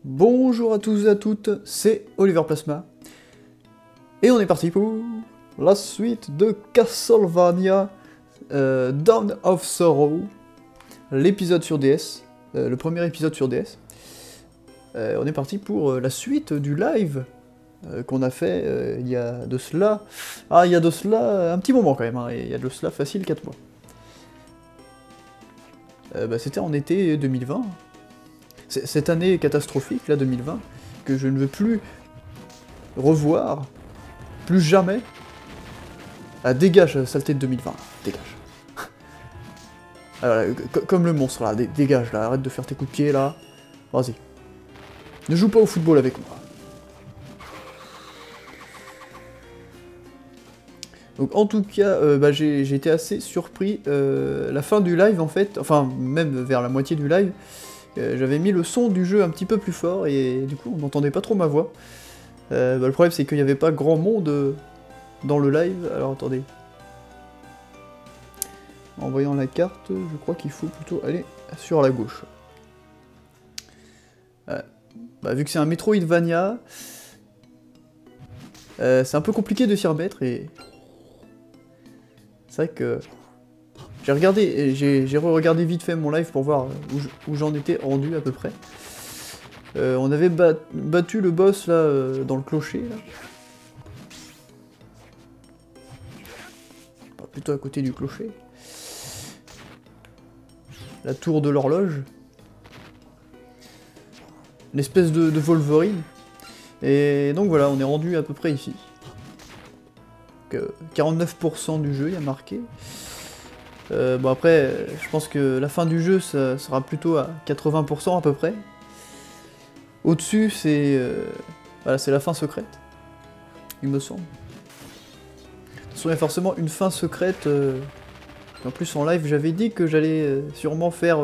Bonjour à tous et à toutes, c'est Oliver Plasma. Et on est parti pour la suite de Castlevania Dawn of Sorrow, l'épisode sur DS, le premier épisode sur DS. On est parti pour la suite du live qu'on a fait il y a de cela... il y a de cela un petit moment quand même, hein, il y a de cela facile 4 mois. C'était en été 2020. Cette année catastrophique, là, 2020, que je ne veux plus revoir, plus jamais. Ah, dégage, saleté de 2020, dégage. Alors, là, comme le monstre, là, dégage, là, arrête de faire tes coups de pied, là. Vas-y. Ne joue pas au football avec moi. Donc, en tout cas, j'ai été assez surpris. La fin du live, en fait, enfin, même vers la moitié du live, j'avais mis le son du jeu un petit peu plus fort et du coup on n'entendait pas trop ma voix. Le problème c'est qu'il n'y avait pas grand monde dans le live. Alors attendez. En voyant la carte, je crois qu'il faut plutôt aller sur la gauche. Vu que c'est un Metroidvania, c'est un peu compliqué de s'y remettre et... C'est vrai que... J'ai regardé, j'ai re-regardé vite fait mon live pour voir où j'en étais rendu à peu près. On avait battu le boss là dans le clocher là. Plutôt à côté du clocher. La tour de l'horloge. Une espèce de Wolverine. Et donc voilà, on est rendu à peu près ici. 49% du jeu, il y a marqué. Après, je pense que la fin du jeu, ça sera plutôt à 80% à peu près. Au-dessus, c'est voilà, c'est la fin secrète, il me semble. De toute façon, il y a forcément une fin secrète. En plus, en live, j'avais dit que j'allais sûrement faire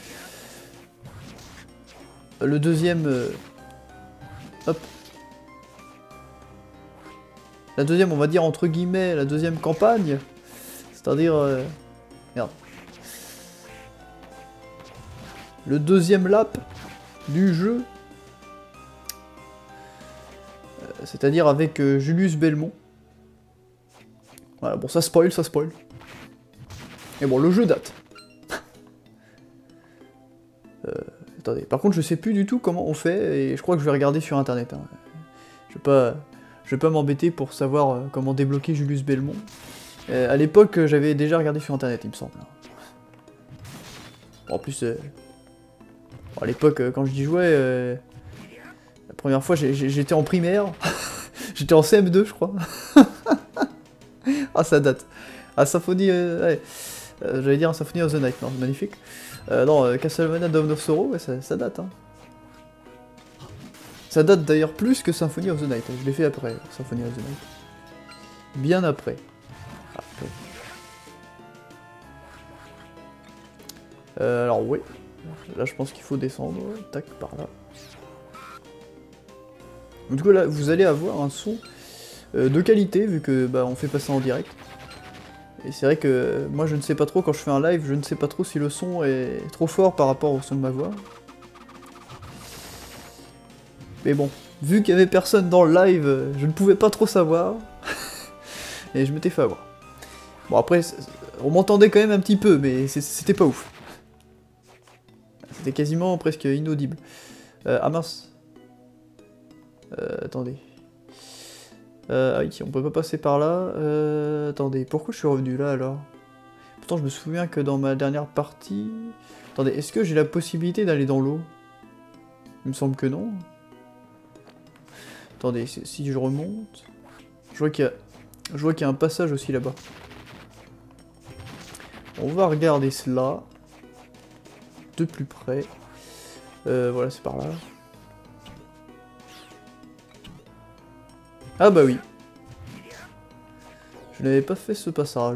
le deuxième... hop. La deuxième, on va dire, entre guillemets, la deuxième campagne. C'est-à-dire... merde. Le deuxième lap du jeu. C'est-à-dire avec Julius Belmont. Voilà, bon, ça spoil, ça spoil. Et bon, le jeu date. Attendez, par contre, je sais plus du tout comment on fait, et je crois que je vais regarder sur internet. Hein. Je vais pas m'embêter pour savoir comment débloquer Julius Belmont. À l'époque, j'avais déjà regardé sur internet, il me semble. Bon, en plus, à l'époque, quand je dis jouais, la première fois, j'étais en primaire. J'étais en CM2, je crois. Ah, ça date. Ah, Symphony... ouais. J'allais dire un Symphony of the Night, non, c'est magnifique. Non, Castlevania Dawn of Sorrow, ouais, ça date, hein. Ça date d'ailleurs plus que Symphony of the Night. Je l'ai fait après, Symphony of the Night. Bien après. Alors, oui. Là, je pense qu'il faut descendre. Tac, par là. Du coup, là, vous allez avoir un son de qualité, vu que on fait pas ça en direct. Et c'est vrai que moi, je ne sais pas trop, quand je fais un live, je ne sais pas trop si le son est trop fort par rapport au son de ma voix. Mais bon, vu qu'il y avait personne dans le live, je ne pouvais pas trop savoir. Et je m'étais fait avoir. Bon, après, on m'entendait quand même un petit peu, mais c'était pas ouf. C'était quasiment presque inaudible. Ah mince. Attendez. Ah oui, on peut pas passer par là. Attendez, pourquoi je suis revenu là alors? Pourtant je me souviens que dans ma dernière partie... Attendez, est-ce que j'ai la possibilité d'aller dans l'eau? Il me semble que non. Attendez, si je remonte... Je vois qu'il y a un passage aussi là-bas. On va regarder cela. De plus près. Voilà, c'est par là. Ah bah oui. Je n'avais pas fait ce passage.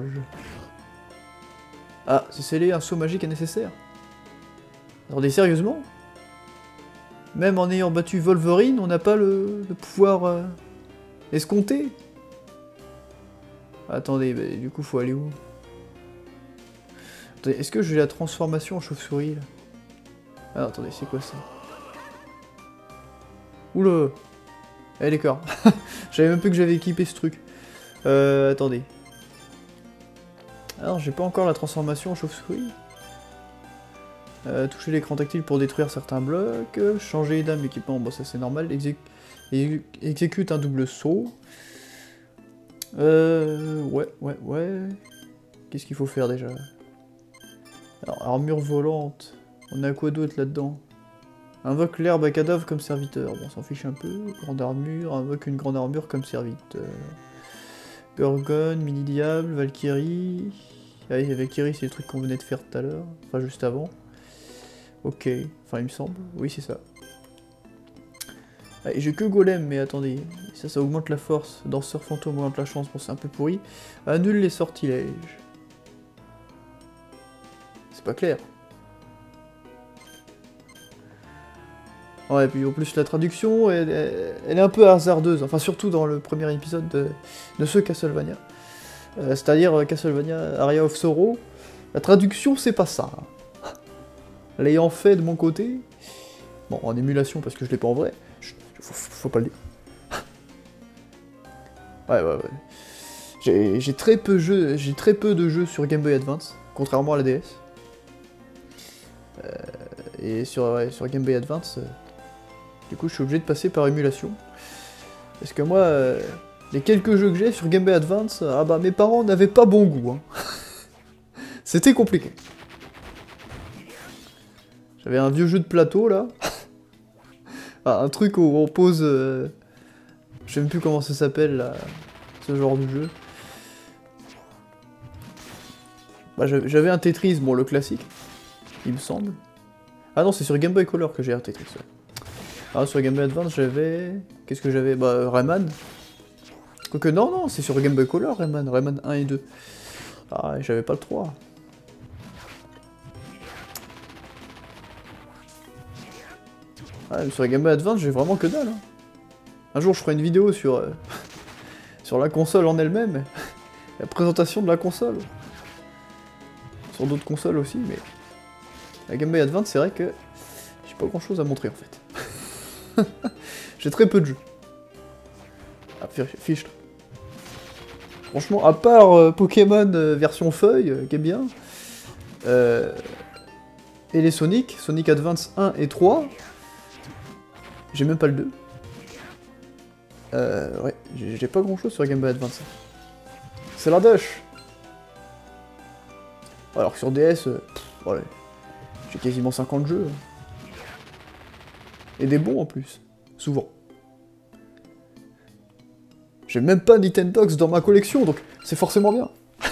Ah, c'est scellé, un saut magique est nécessaire. Attendez, sérieusement? Même en ayant battu Wolverine, on n'a pas le pouvoir escompté? Attendez, du coup, faut aller où? Attendez, est-ce que j'ai la transformation en chauve-souris là? Ah, attendez, c'est quoi ça? Oula. Eh l'écart. Je savais même plus que j'avais équipé ce truc. Attendez. Alors, j'ai pas encore la transformation en chauve-souris. Toucher l'écran tactile pour détruire certains blocs. Changer d'âme équipement, bon ça c'est normal. Exécute un double saut. Ouais. Qu'est-ce qu'il faut faire déjà? Alors, armure volante. On a quoi d'autre là-dedans? Invoque l'herbe à cadavre comme serviteur. Bon, on s'en fiche un peu. Grande armure. Invoque une grande armure comme serviteur. Burgon, mini-diable, Valkyrie. Ah oui, Valkyrie, c'est le truc qu'on venait de faire tout à l'heure. Enfin, juste avant. Ok. Enfin, il me semble. Oui, c'est ça. Ah, j'ai que golem, mais attendez. Ça augmente la force. Danseur fantôme augmente la chance. Bon, c'est un peu pourri. Annule les sortilèges. C'est pas clair. Ouais, puis en plus la traduction, elle est un peu hasardeuse, enfin surtout dans le premier épisode de ce Castlevania. C'est-à-dire Castlevania Aria of Sorrow, la traduction c'est pas ça. L'ayant fait de mon côté, bon en émulation parce que je l'ai pas en vrai, faut pas le dire. Ouais. J'ai très peu de jeux sur Game Boy Advance, contrairement à la DS. Et sur Game Boy Advance... Du coup, je suis obligé de passer par émulation. Parce que moi, les quelques jeux que j'ai sur Game Boy Advance, ah bah mes parents n'avaient pas bon goût. Hein. C'était compliqué. J'avais un vieux jeu de plateau là. Ah, un truc où on pose... je sais même plus comment ça s'appelle là, ce genre de jeu. Bah, j'avais un Tetris, bon le classique, il me semble. Ah non, c'est sur Game Boy Color que j'ai un Tetris. Ouais. Ah, sur Game Boy Advance, j'avais... Qu'est-ce que j'avais? Bah, Rayman. Quoique, non, c'est sur Game Boy Color, Rayman. Rayman 1 et 2. Ah, j'avais pas le 3. Ah, mais sur Game Boy Advance, j'ai vraiment que dalle. Hein. Un jour, je ferai une vidéo sur... sur la console en elle-même. La présentation de la console. Sur d'autres consoles aussi, mais... La Game Boy Advance, c'est vrai que... J'ai pas grand-chose à montrer, en fait. J'ai très peu de jeux. Ah, fichtre. Franchement, à part Pokémon version feuille, qui est bien, et les Sonic Advance 1 et 3, j'ai même pas le 2. Ouais, j'ai pas grand chose sur Game Boy Advance. C'est la dèche. Alors que sur DS, ouais, j'ai quasiment 50 jeux. Et des bons en plus, souvent. J'ai même pas Nintendox dans ma collection, donc c'est forcément bien.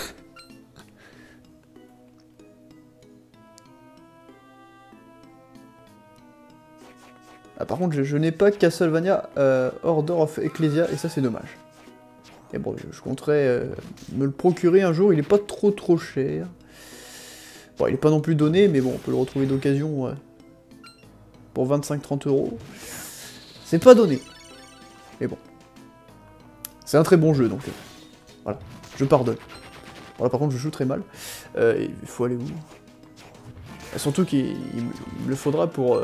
Ah, par contre, je n'ai pas Castlevania Order of Ecclesia, et ça c'est dommage. Et bon, je compterais me le procurer un jour, il est pas trop cher. Bon, il est pas non plus donné, mais bon, on peut le retrouver d'occasion pour 25-30 €. C'est pas donné. Mais bon. C'est un très bon jeu, donc voilà, je pardonne. Voilà, par contre, je joue très mal. Il faut aller où? Surtout qu'il me le faudra pour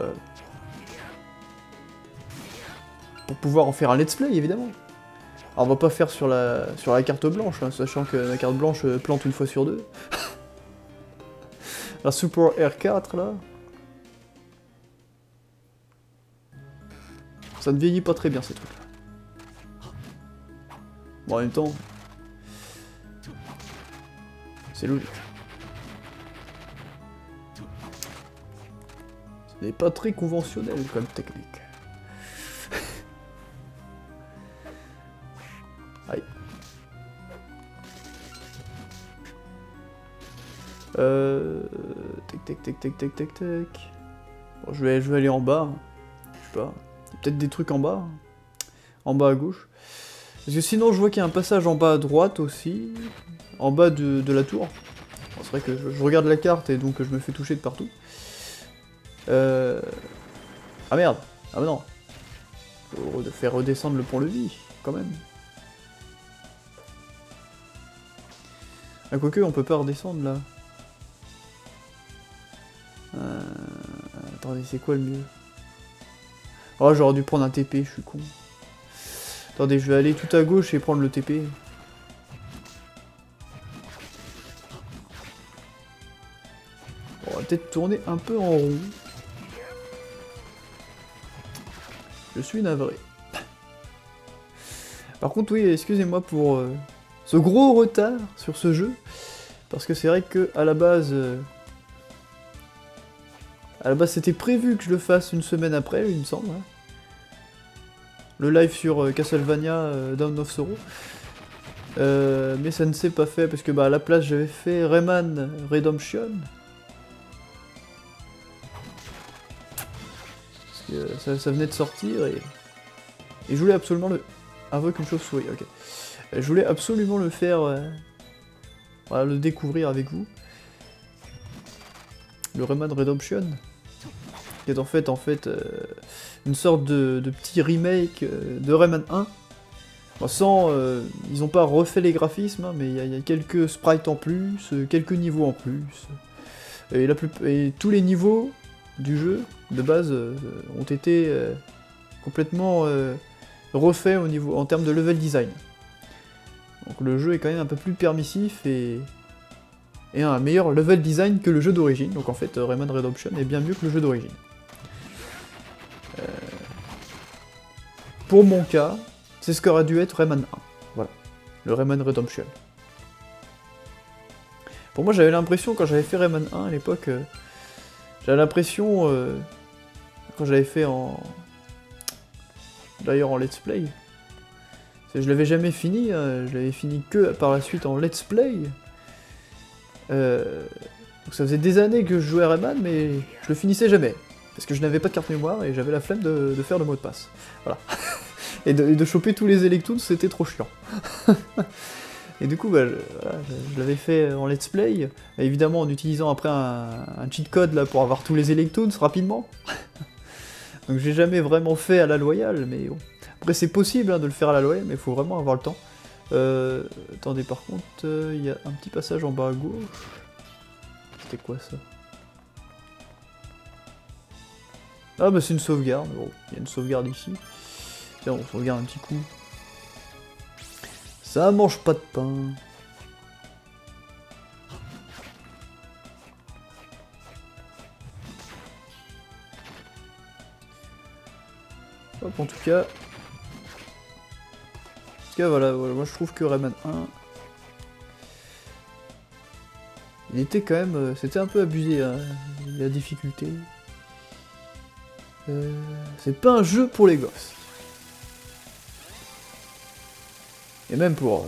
pouvoir en faire un let's play, évidemment. Alors, on va pas faire sur la carte blanche, hein, sachant que la carte blanche plante une fois sur deux. La Super R4, là. Ça ne vieillit pas très bien, ces trucs-là. Bon, en même temps... C'est logique. Ce n'est pas très conventionnel comme technique. Aïe. Tac. Bon, je vais aller en bas. Je sais pas. Il y a peut-être des trucs en bas. En bas à gauche. Parce que sinon, je vois qu'il y a un passage en bas à droite aussi. En bas de la tour. Bon, c'est vrai que je regarde la carte et donc je me fais toucher de partout. Ah merde. Ah bah non. Faut faire redescendre le pont-levis, quand même. Ah, quoique, on peut pas redescendre là. Attendez, c'est quoi le mieux? Oh, j'aurais dû prendre un TP, je suis con. Attendez, je vais aller tout à gauche et prendre le TP. On va peut-être tourner un peu en rond. Je suis navré. Par contre, oui, excusez-moi pour ce gros retard sur ce jeu. Parce que c'est vrai que à la base c'était prévu que je le fasse une semaine après, il me semble. Hein. Le live sur Castlevania Dawn of Sorrow. Mais ça ne s'est pas fait parce que à la place j'avais fait Rayman Redemption. Parce que ça venait de sortir et je voulais absolument le... Invoque une chauve-souris, ok. Je voulais absolument le faire... Voilà, le découvrir avec vous. Le Rayman Redemption. Qui est en fait une sorte de petit remake de Rayman 1. Bon, sans... ils n'ont pas refait les graphismes, hein, mais il y a quelques sprites en plus, quelques niveaux en plus. Et tous les niveaux du jeu, de base, ont été complètement refaits en termes de level design. Donc le jeu est quand même un peu plus permissif et un meilleur level design que le jeu d'origine. Donc en fait, Rayman Redemption est bien mieux que le jeu d'origine. Pour mon cas, c'est ce qu'aurait dû être Rayman 1. Voilà, le Rayman Redemption. Pour moi, j'avais l'impression, quand j'avais fait Rayman 1 à l'époque, j'avais l'impression, quand j'avais fait d'ailleurs en let's play, je l'avais jamais fini, je l'avais fini que par la suite en let's play. Donc ça faisait des années que je jouais à Rayman, mais je le finissais jamais. Parce que je n'avais pas de carte mémoire et j'avais la flemme de faire le mot de passe. Voilà. et de choper tous les Electoons, c'était trop chiant. Et du coup, je l'avais fait en let's play, évidemment en utilisant après un cheat code là, pour avoir tous les Electoons rapidement. Donc j'ai jamais vraiment fait à la loyale, mais bon. Après c'est possible hein, de le faire à la loyale, mais il faut vraiment avoir le temps. Attendez, par contre, il y a un petit passage en bas à gauche. C'était quoi ça? Ah bah c'est une sauvegarde, bon, il y a une sauvegarde ici. Tiens, on sauvegarde un petit coup. Ça mange pas de pain. Hop, en tout cas, voilà, moi je trouve que Rayman 1, il était quand même, c'était un peu abusé, hein, la difficulté. C'est pas un jeu pour les gosses. Et même pour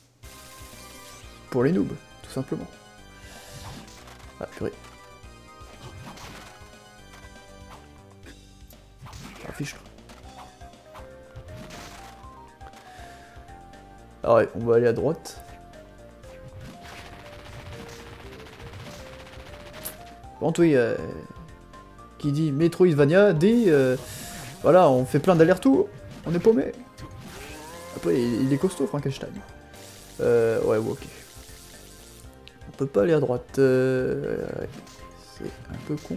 les noobs, tout simplement. Ah, purée. Affiche-le. Ah ouais, on va aller à droite. Bon, oui, qui dit Metroidvania dit voilà, on fait plein d'allers-retours, on est paumé. Après, il est costaud, Frankenstein. Ouais, ok. On peut pas aller à droite. Ouais. C'est un peu con.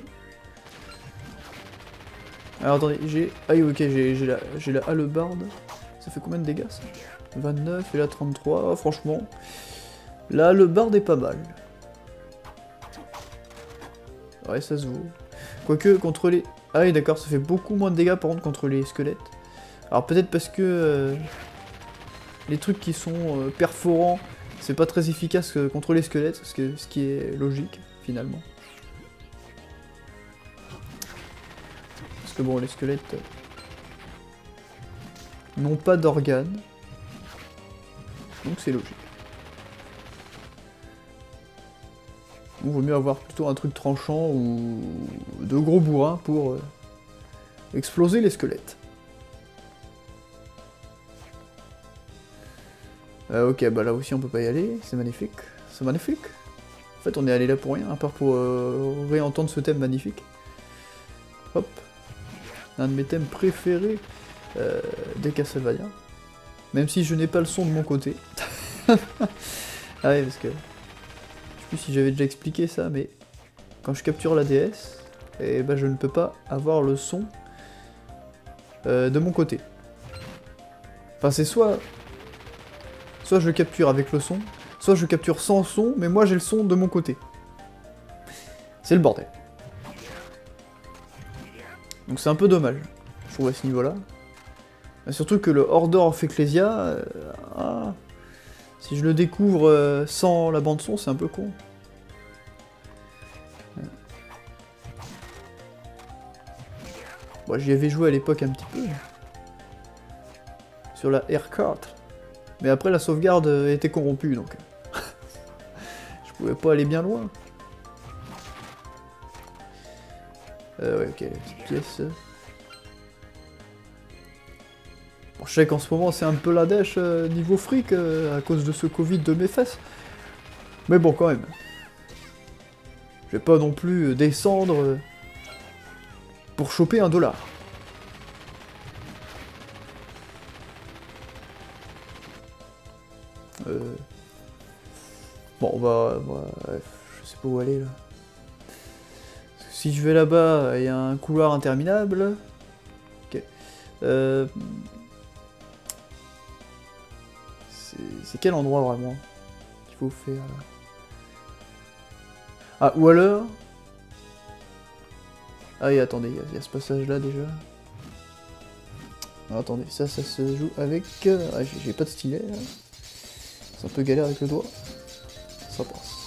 Alors attendez, j'ai... Ah oui, ok, j'ai la hallebarde. Ça fait combien de dégâts ça? 29 et la 33, ah, franchement. La hallebarde est pas mal. Ouais, ça se vaut. Quoique, contre les... Ah oui, d'accord, ça fait beaucoup moins de dégâts par contre contre les squelettes. Alors peut-être parce que... les trucs qui sont perforants, c'est pas très efficace contre les squelettes, ce qui est logique, finalement. Parce que bon, les squelettes n'ont pas d'organes, donc c'est logique. Il vaut mieux avoir plutôt un truc tranchant ou de gros bourrins pour exploser les squelettes. Ok, bah là aussi on peut pas y aller, c'est magnifique. C'est magnifique. En fait on est allé là pour rien, à part pour réentendre ce thème magnifique. Hop. Un de mes thèmes préférés des Castlevania. Même si je n'ai pas le son de mon côté. Ah ouais, parce que... Je sais plus si j'avais déjà expliqué ça, mais... Quand je capture la DS, et bah je ne peux pas avoir le son de mon côté. Enfin, c'est soit je le capture avec le son, soit je le capture sans son, mais moi j'ai le son de mon côté. C'est le bordel. Donc c'est un peu dommage, je trouve, à ce niveau-là. Surtout que le Order of Ecclesia, si je le découvre sans la bande-son, c'est un peu con. Bon, j'y avais joué à l'époque un petit peu. Sur la R4. Mais après, la sauvegarde était corrompue, donc... je pouvais pas aller bien loin. Ouais, ok, petite pièce. Bon, je sais qu'en ce moment, c'est un peu la dèche niveau fric, à cause de ce Covid de mes fesses. Mais bon, quand même. Je vais pas non plus descendre pour choper $1. Bon, on va... je sais pas où aller, là. Parce que si je vais là-bas, il y a un couloir interminable. Ok. C'est quel endroit, vraiment, qu'il faut faire, là? Ah, ou alors... Ah oui, attendez, il y a ce passage-là, déjà. Alors, attendez, ça se joue avec... Ah, j'ai pas de stylet, là. C'est un peu galère avec le doigt. Ça passe.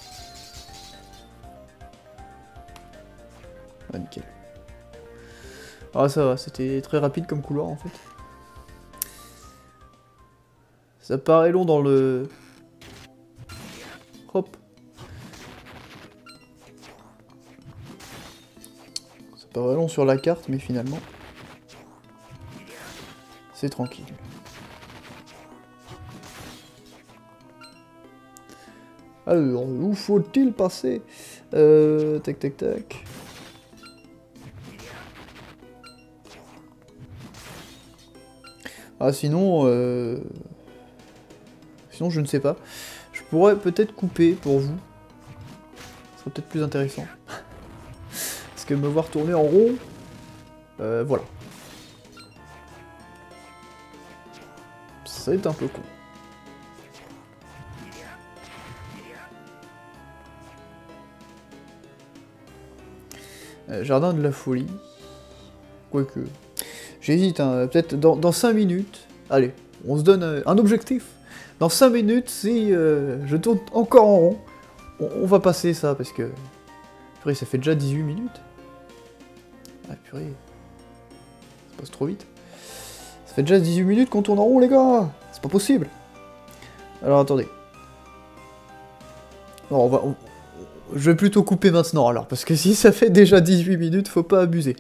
Ah, nickel. Ah, ça va, c'était très rapide comme couloir, en fait. Ça paraît long dans le... Hop. Ça paraît long sur la carte, mais finalement... c'est tranquille. Alors, où faut-il passer? Tac, tac, tac. Ah, sinon... Sinon, je ne sais pas. Je pourrais peut-être couper pour vous. Ce serait peut-être plus intéressant. Parce que me voir tourner en rond... voilà. Ça va être un peu con. Jardin de la folie. Quoique. J'hésite, hein, peut-être dans 5 minutes. Allez, on se donne un objectif. Dans 5 minutes, si je tourne encore en rond, on va passer ça, parce que... Purée, ça fait déjà 18 minutes. Ah, purée. Ça passe trop vite. Ça fait déjà 18 minutes qu'on tourne en rond, les gars. C'est pas possible. Alors, attendez. Non, je vais plutôt couper maintenant, alors, parce que si ça fait déjà 18 minutes, faut pas abuser.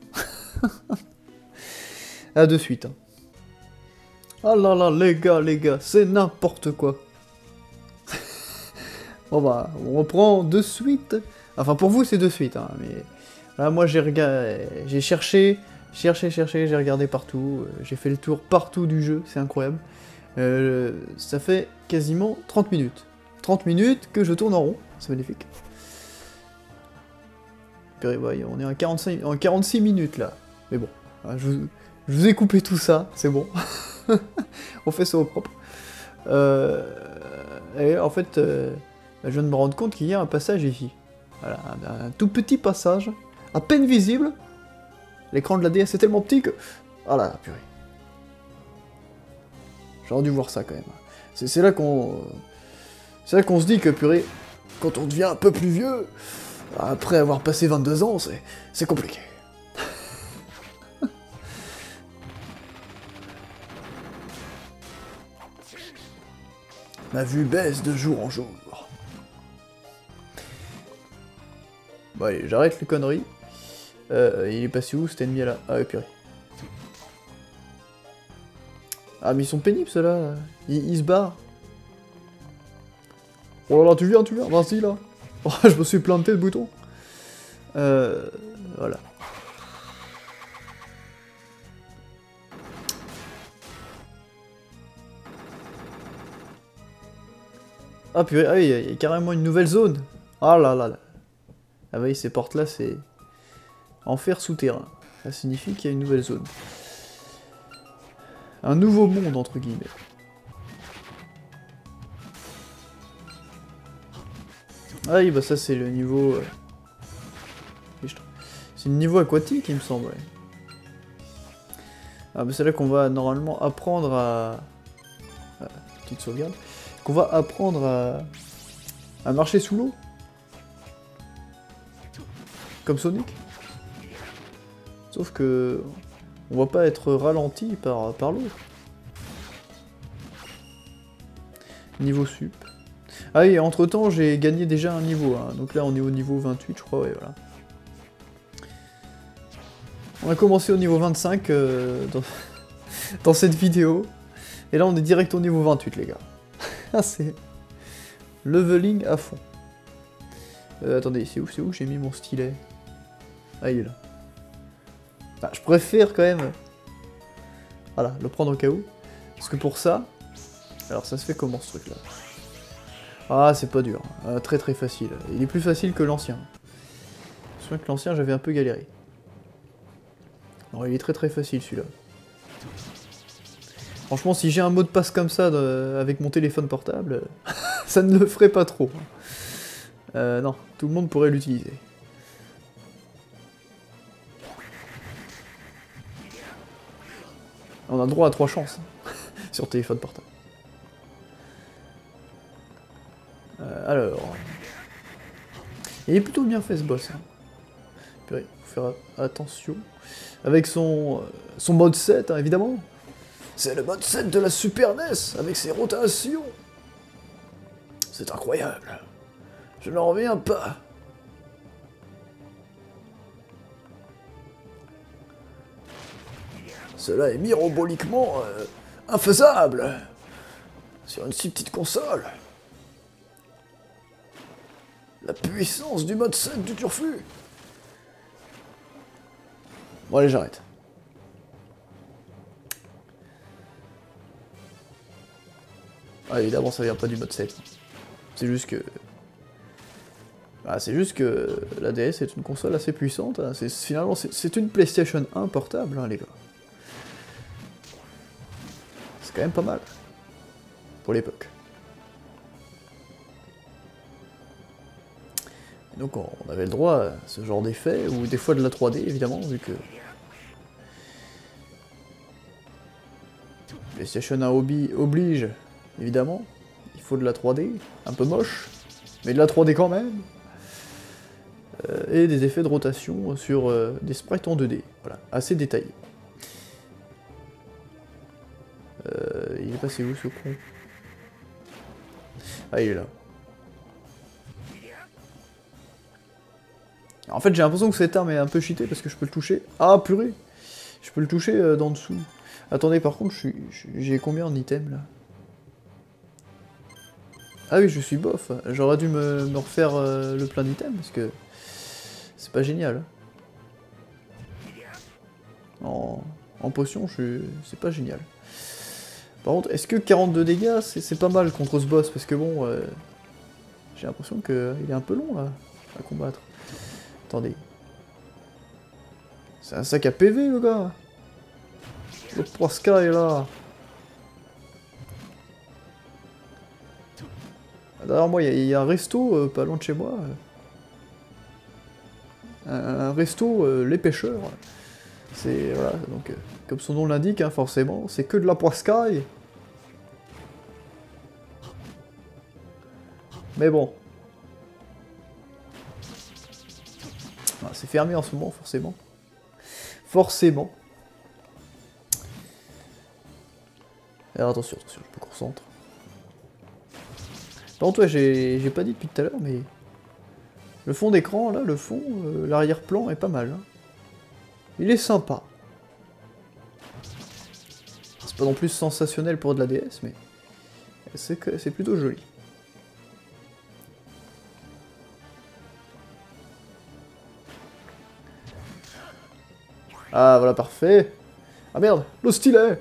À de suite. Hein. Ah là là, les gars, c'est n'importe quoi. Bon bah, on reprend de suite. Enfin, pour vous, c'est de suite, hein, mais... Là, moi, j'ai cherché, j'ai regardé partout, j'ai fait le tour partout du jeu, c'est incroyable. Ça fait quasiment 30 minutes. 30 minutes que je tourne en rond, c'est magnifique. Puis, ouais, on est en 46 minutes, là. Mais bon, je vous ai coupé tout ça, c'est bon. On fait ça au propre. Et en fait, je viens de me rendre compte qu'il y a un passage ici. Voilà, un tout petit passage, à peine visible. L'écran de la DS est tellement petit que... Ah là, purée. J'aurais dû voir ça quand même. C'est là qu'on... C'est là qu'on se dit que, purée, quand on devient un peu plus vieux, après avoir passé 22 ans, c'est compliqué. Ma vue baisse de jour en jour. Bon allez, j'arrête les conneries. Il est passé où cet ennemi là? Ah ouais, purée. Ah mais ils sont pénibles ceux-là. Ils se barrent. Oh là là, tu viens, vas-y là. Oh, je me suis planté le bouton. Voilà. Ah purée, ah oui, il y a carrément une nouvelle zone. Ah là là là. Ah oui, ces portes là, c'est... Enfer souterrain. Ça signifie qu'il y a une nouvelle zone. Un nouveau monde, entre guillemets. Ah oui, bah ça c'est le niveau... C'est le niveau aquatique, il me semble, ouais. Ah bah c'est là qu'on va normalement apprendre à... Ah, petite sauvegarde. Qu'on va apprendre à marcher sous l'eau. Comme Sonic. Sauf que... on va pas être ralenti par l'eau. Niveau sup. Ah oui, entre temps j'ai gagné déjà un niveau, hein. Donc là on est au niveau 28 je crois, ouais voilà. On a commencé au niveau 25 dans cette vidéo. Et là on est direct au niveau 28 les gars. Ah c'est... leveling à fond. Attendez, c'est où j'ai mis mon stylet? Ah il est là. Ah, je préfère quand même... voilà, le prendre au cas où. Parce que pour ça... alors ça se fait comment ce truc là? Ah c'est pas dur, très très facile. Il est plus facile que l'ancien. Je me souviens que l'ancien j'avais un peu galéré. Non il est très très facile celui-là. Franchement si j'ai un mot de passe comme ça avec mon téléphone portable, ça ne le ferait pas trop. Non, tout le monde pourrait l'utiliser. On a droit à 3 chances sur téléphone portable. Alors... il est plutôt bien fait ce boss. Hein. Purée, faut faire attention. Avec son mode 7, hein, évidemment. C'est le mode 7 de la Super NES, avec ses rotations. C'est incroyable. Je n'en reviens pas. Cela est miraboliquement infaisable. Sur une si petite console. La puissance du mode 7 du Turfu. Bon allez j'arrête. Ah évidemment ça vient pas du mode 7. C'est juste que... ah, c'est juste que la DS est une console assez puissante. Hein. Finalement c'est une PlayStation 1 portable hein, les gars. C'est quand même pas mal. Pour l'époque. Donc on avait le droit à ce genre d'effet, ou des fois de la 3D évidemment, vu que... PlayStation 1 oblige, évidemment, il faut de la 3D, un peu moche, mais de la 3D quand même. Et des effets de rotation sur des sprites en 2D, voilà, assez détaillés. Il est passé où ce con? Ah il est là. En fait j'ai l'impression que cette arme est un peu cheatée parce que je peux le toucher. Ah purée! Je peux le toucher d'en dessous. Attendez par contre j'ai combien en items là? Ah oui je suis bof. J'aurais dû me refaire le plein d'items parce que c'est pas génial. En potion c'est pas génial. Par contre est-ce que 42 dégâts c'est pas mal contre ce boss parce que bon j'ai l'impression qu'il est un peu long là à combattre. Attendez. C'est un sac à PV, le gars. Le Poisca est là. Derrière moi, il y a un resto pas loin de chez moi. Un resto, les pêcheurs. C'est... voilà, donc... comme son nom l'indique, hein, forcément, c'est que de la poiscaille. Mais bon. Ah, c'est fermé en ce moment, forcément. Forcément. Alors attention, je me concentre. Par contre, ouais, j'ai pas dit depuis tout à l'heure, mais... le fond d'écran, là, le fond, l'arrière-plan est pas mal. Hein. Il est sympa. C'est pas non plus sensationnel pour de la DS, mais... c'est plutôt joli. Ah, voilà, parfait. Ah merde, le stylet.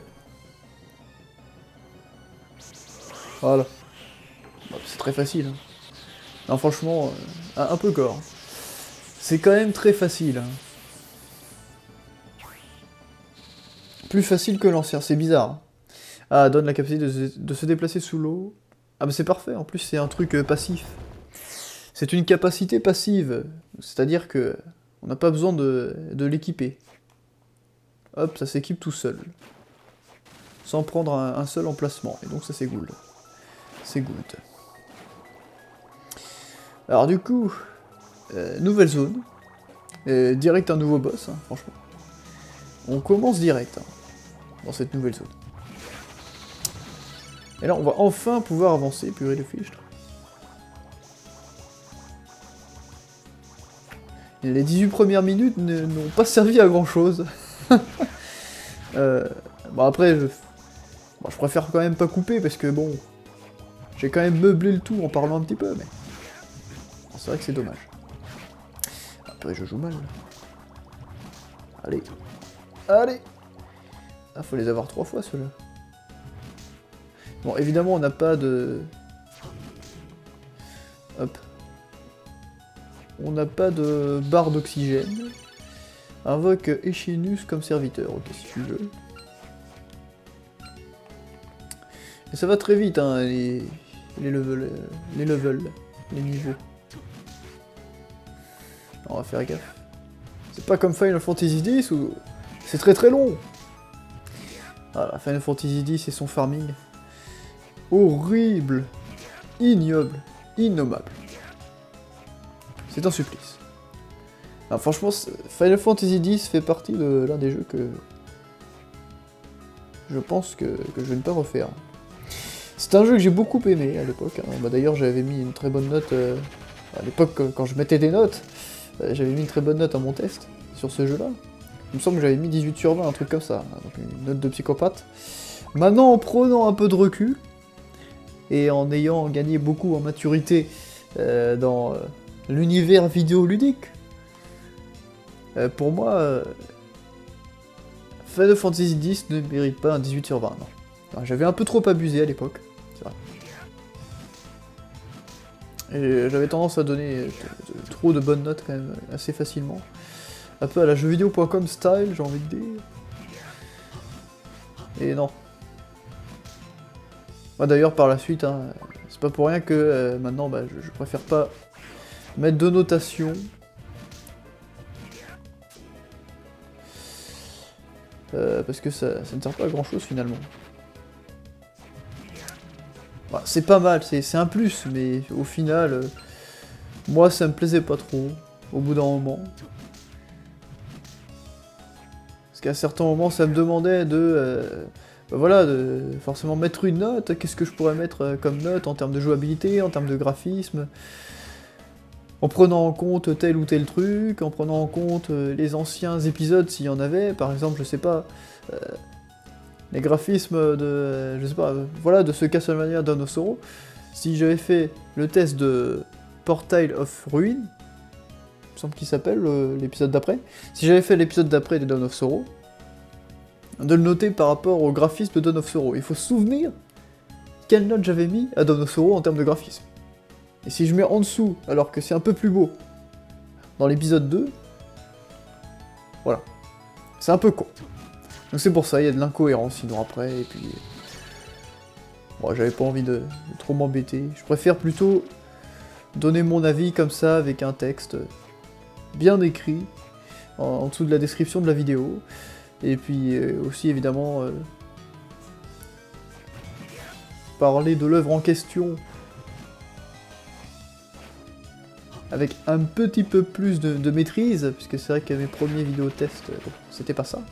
Voilà. Bon, c'est très facile. Hein. Non, franchement, un peu gore. C'est quand même très facile. Hein. Plus facile que l'ancien, c'est bizarre. Hein. Ah, donne la capacité de se déplacer sous l'eau. Ah bah c'est parfait, en plus c'est un truc passif. C'est une capacité passive, c'est-à-dire que on n'a pas besoin de l'équiper. Hop, ça s'équipe tout seul. Sans prendre un seul emplacement, et donc ça c'est good. C'est good. Alors du coup, nouvelle zone. Direct un nouveau boss, hein, franchement. On commence direct, hein, dans cette nouvelle zone. Et là on va enfin pouvoir avancer, purée de fichtre. Les 18 premières minutes n'ont pas servi à grand chose. Bon après, je préfère quand même pas couper parce que bon, j'ai quand même meublé le tout en parlant un petit peu, mais c'est vrai que c'est dommage. Après je joue mal. Allez, allez. Ah, faut les avoir 3 fois ceux-là. Bon, évidemment on n'a pas de... Hop. On n'a pas de barre d'oxygène. Invoque Echinus comme serviteur, ok si tu veux. Et ça va très vite, hein, les levels, les niveaux. On va faire gaffe. C'est pas comme Final Fantasy X où c'est très très long. Voilà, Final Fantasy X et son farming. Horrible, ignoble, innommable. C'est un supplice. Alors, franchement, Final Fantasy X fait partie de l'un des jeux que je pense que je vais ne pas refaire. C'est un jeu que j'ai beaucoup aimé à l'époque. Hein. Bah, d'ailleurs, j'avais mis une très bonne note à l'époque quand je mettais des notes. J'avais mis une très bonne note à mon test sur ce jeu-là. Il me semble que j'avais mis 18 sur 20, un truc comme ça. Donc une note de psychopathe. Maintenant, en prenant un peu de recul et en ayant gagné beaucoup en maturité dans l'univers vidéoludique, pour moi, Final Fantasy X ne mérite pas un 18 sur 20, non. J'avais un peu trop abusé à l'époque, c'est vrai. Et j'avais tendance à donner trop de bonnes notes quand même, assez facilement. Un peu à la jeuxvideo.com style, j'ai envie de dire. Et non. Moi d'ailleurs par la suite, hein, c'est pas pour rien que maintenant bah, je préfère pas mettre de notation. Parce que ça ne sert pas à grand chose finalement. Bah, c'est pas mal, c'est un plus, mais au final, moi ça me plaisait pas trop, au bout d'un moment. Parce qu'à certains moments ça me demandait de... bah voilà, de forcément mettre une note, qu'est-ce que je pourrais mettre comme note en termes de jouabilité, en termes de graphisme, en prenant en compte tel ou tel truc, en prenant en compte les anciens épisodes s'il y en avait, par exemple, je sais pas, les graphismes de, je sais pas, voilà, de ce Castlevania Dawn of Sorrow. Si j'avais fait le test de Portal of Ruin, il me semble qu'il s'appelle l'épisode d'après, si j'avais fait l'épisode d'après de Dawn of Sorrow, de le noter par rapport au graphisme de Dawn of Sorrow, il faut se souvenir quelle note j'avais mis à Dawn of Sorrow en termes de graphisme. Et si je mets en dessous, alors que c'est un peu plus beau, dans l'épisode 2, voilà. C'est un peu con. Donc c'est pour ça, il y a de l'incohérence sinon après, et puis... Bon, j'avais pas envie de trop m'embêter. Je préfère plutôt donner mon avis comme ça, avec un texte bien écrit, en dessous de la description de la vidéo. Et puis aussi, évidemment, parler de l'œuvre en question avec un petit peu plus de maîtrise, puisque c'est vrai que mes premiers vidéos-tests, c'était pas ça.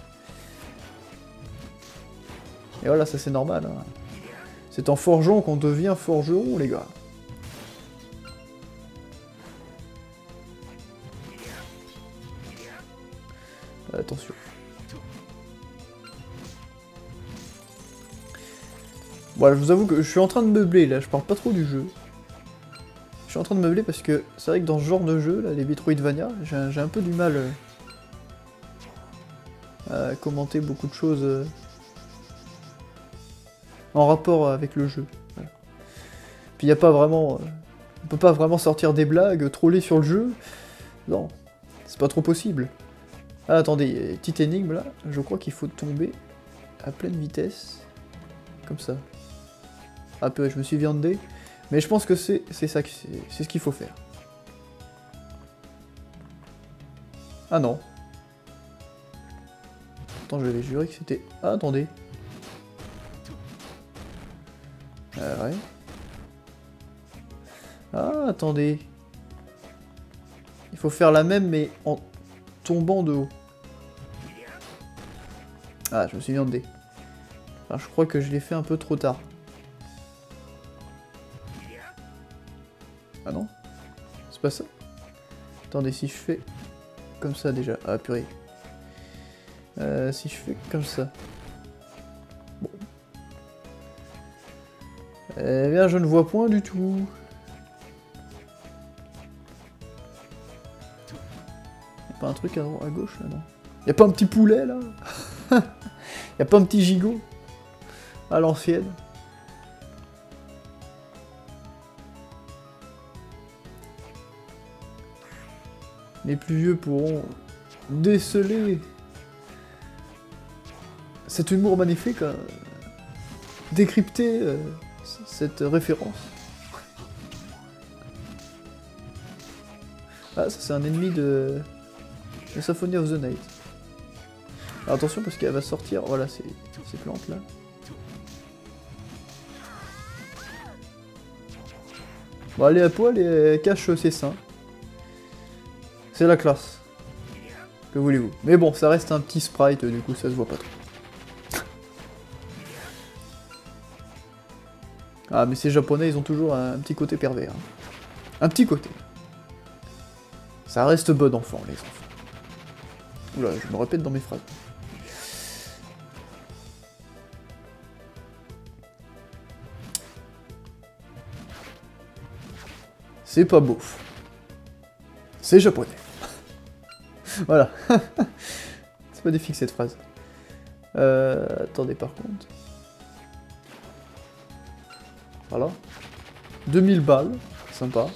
Et voilà, ça c'est normal. Hein. C'est en forgeant qu'on devient forgeron, les gars. Attention. Voilà, je vous avoue que je suis en train de meubler, là, je parle pas trop du jeu. Je suis en train de meubler parce que c'est vrai que dans ce genre de jeu, là, les Metroidvania, j'ai un peu du mal à commenter beaucoup de choses en rapport avec le jeu. Voilà. Puis il y a pas vraiment... on peut pas vraiment sortir des blagues, troller sur le jeu. Non, c'est pas trop possible. Ah, attendez, petite énigme là, je crois qu'il faut tomber à pleine vitesse. comme ça. Ah peu, je me suis viandé. Mais je pense que c'est ça, c'est ce qu'il faut faire. Ah non. Attends, je l'avais juré que c'était... Ah, attendez. Ouais. Ah, attendez. Il faut faire la même, mais en tombant de haut. Ah, je me suis viandé. Alors, je crois que je l'ai fait un peu trop tard. Ah non? C'est pas ça? Attendez, si je fais comme ça déjà. Ah, purée. Si je fais comme ça. Bon. Eh bien, je ne vois point du tout. Y'a pas un truc à gauche là, non? Y'a pas un petit poulet là? Y'a pas un petit gigot? À l'ancienne? Les plus vieux pourront déceler cet humour magnifique, décrypter cette référence. Ah, ça c'est un ennemi de Symphony of the Night. Alors, attention parce qu'elle va sortir, voilà, ces plantes là. Bon, elle est à poil et elle cache ses seins. C'est la classe. Que voulez-vous? Mais bon, ça reste un petit sprite, du coup ça se voit pas trop. Ah, mais ces japonais, ils ont toujours un petit côté pervers. Hein. Un petit côté. Ça reste bon enfant, les enfants. Oula, je me répète dans mes phrases. C'est pas beauf. C'est japonais. Voilà. C'est pas défixe cette phrase. Attendez par contre. Voilà. 2000 balles. Sympa.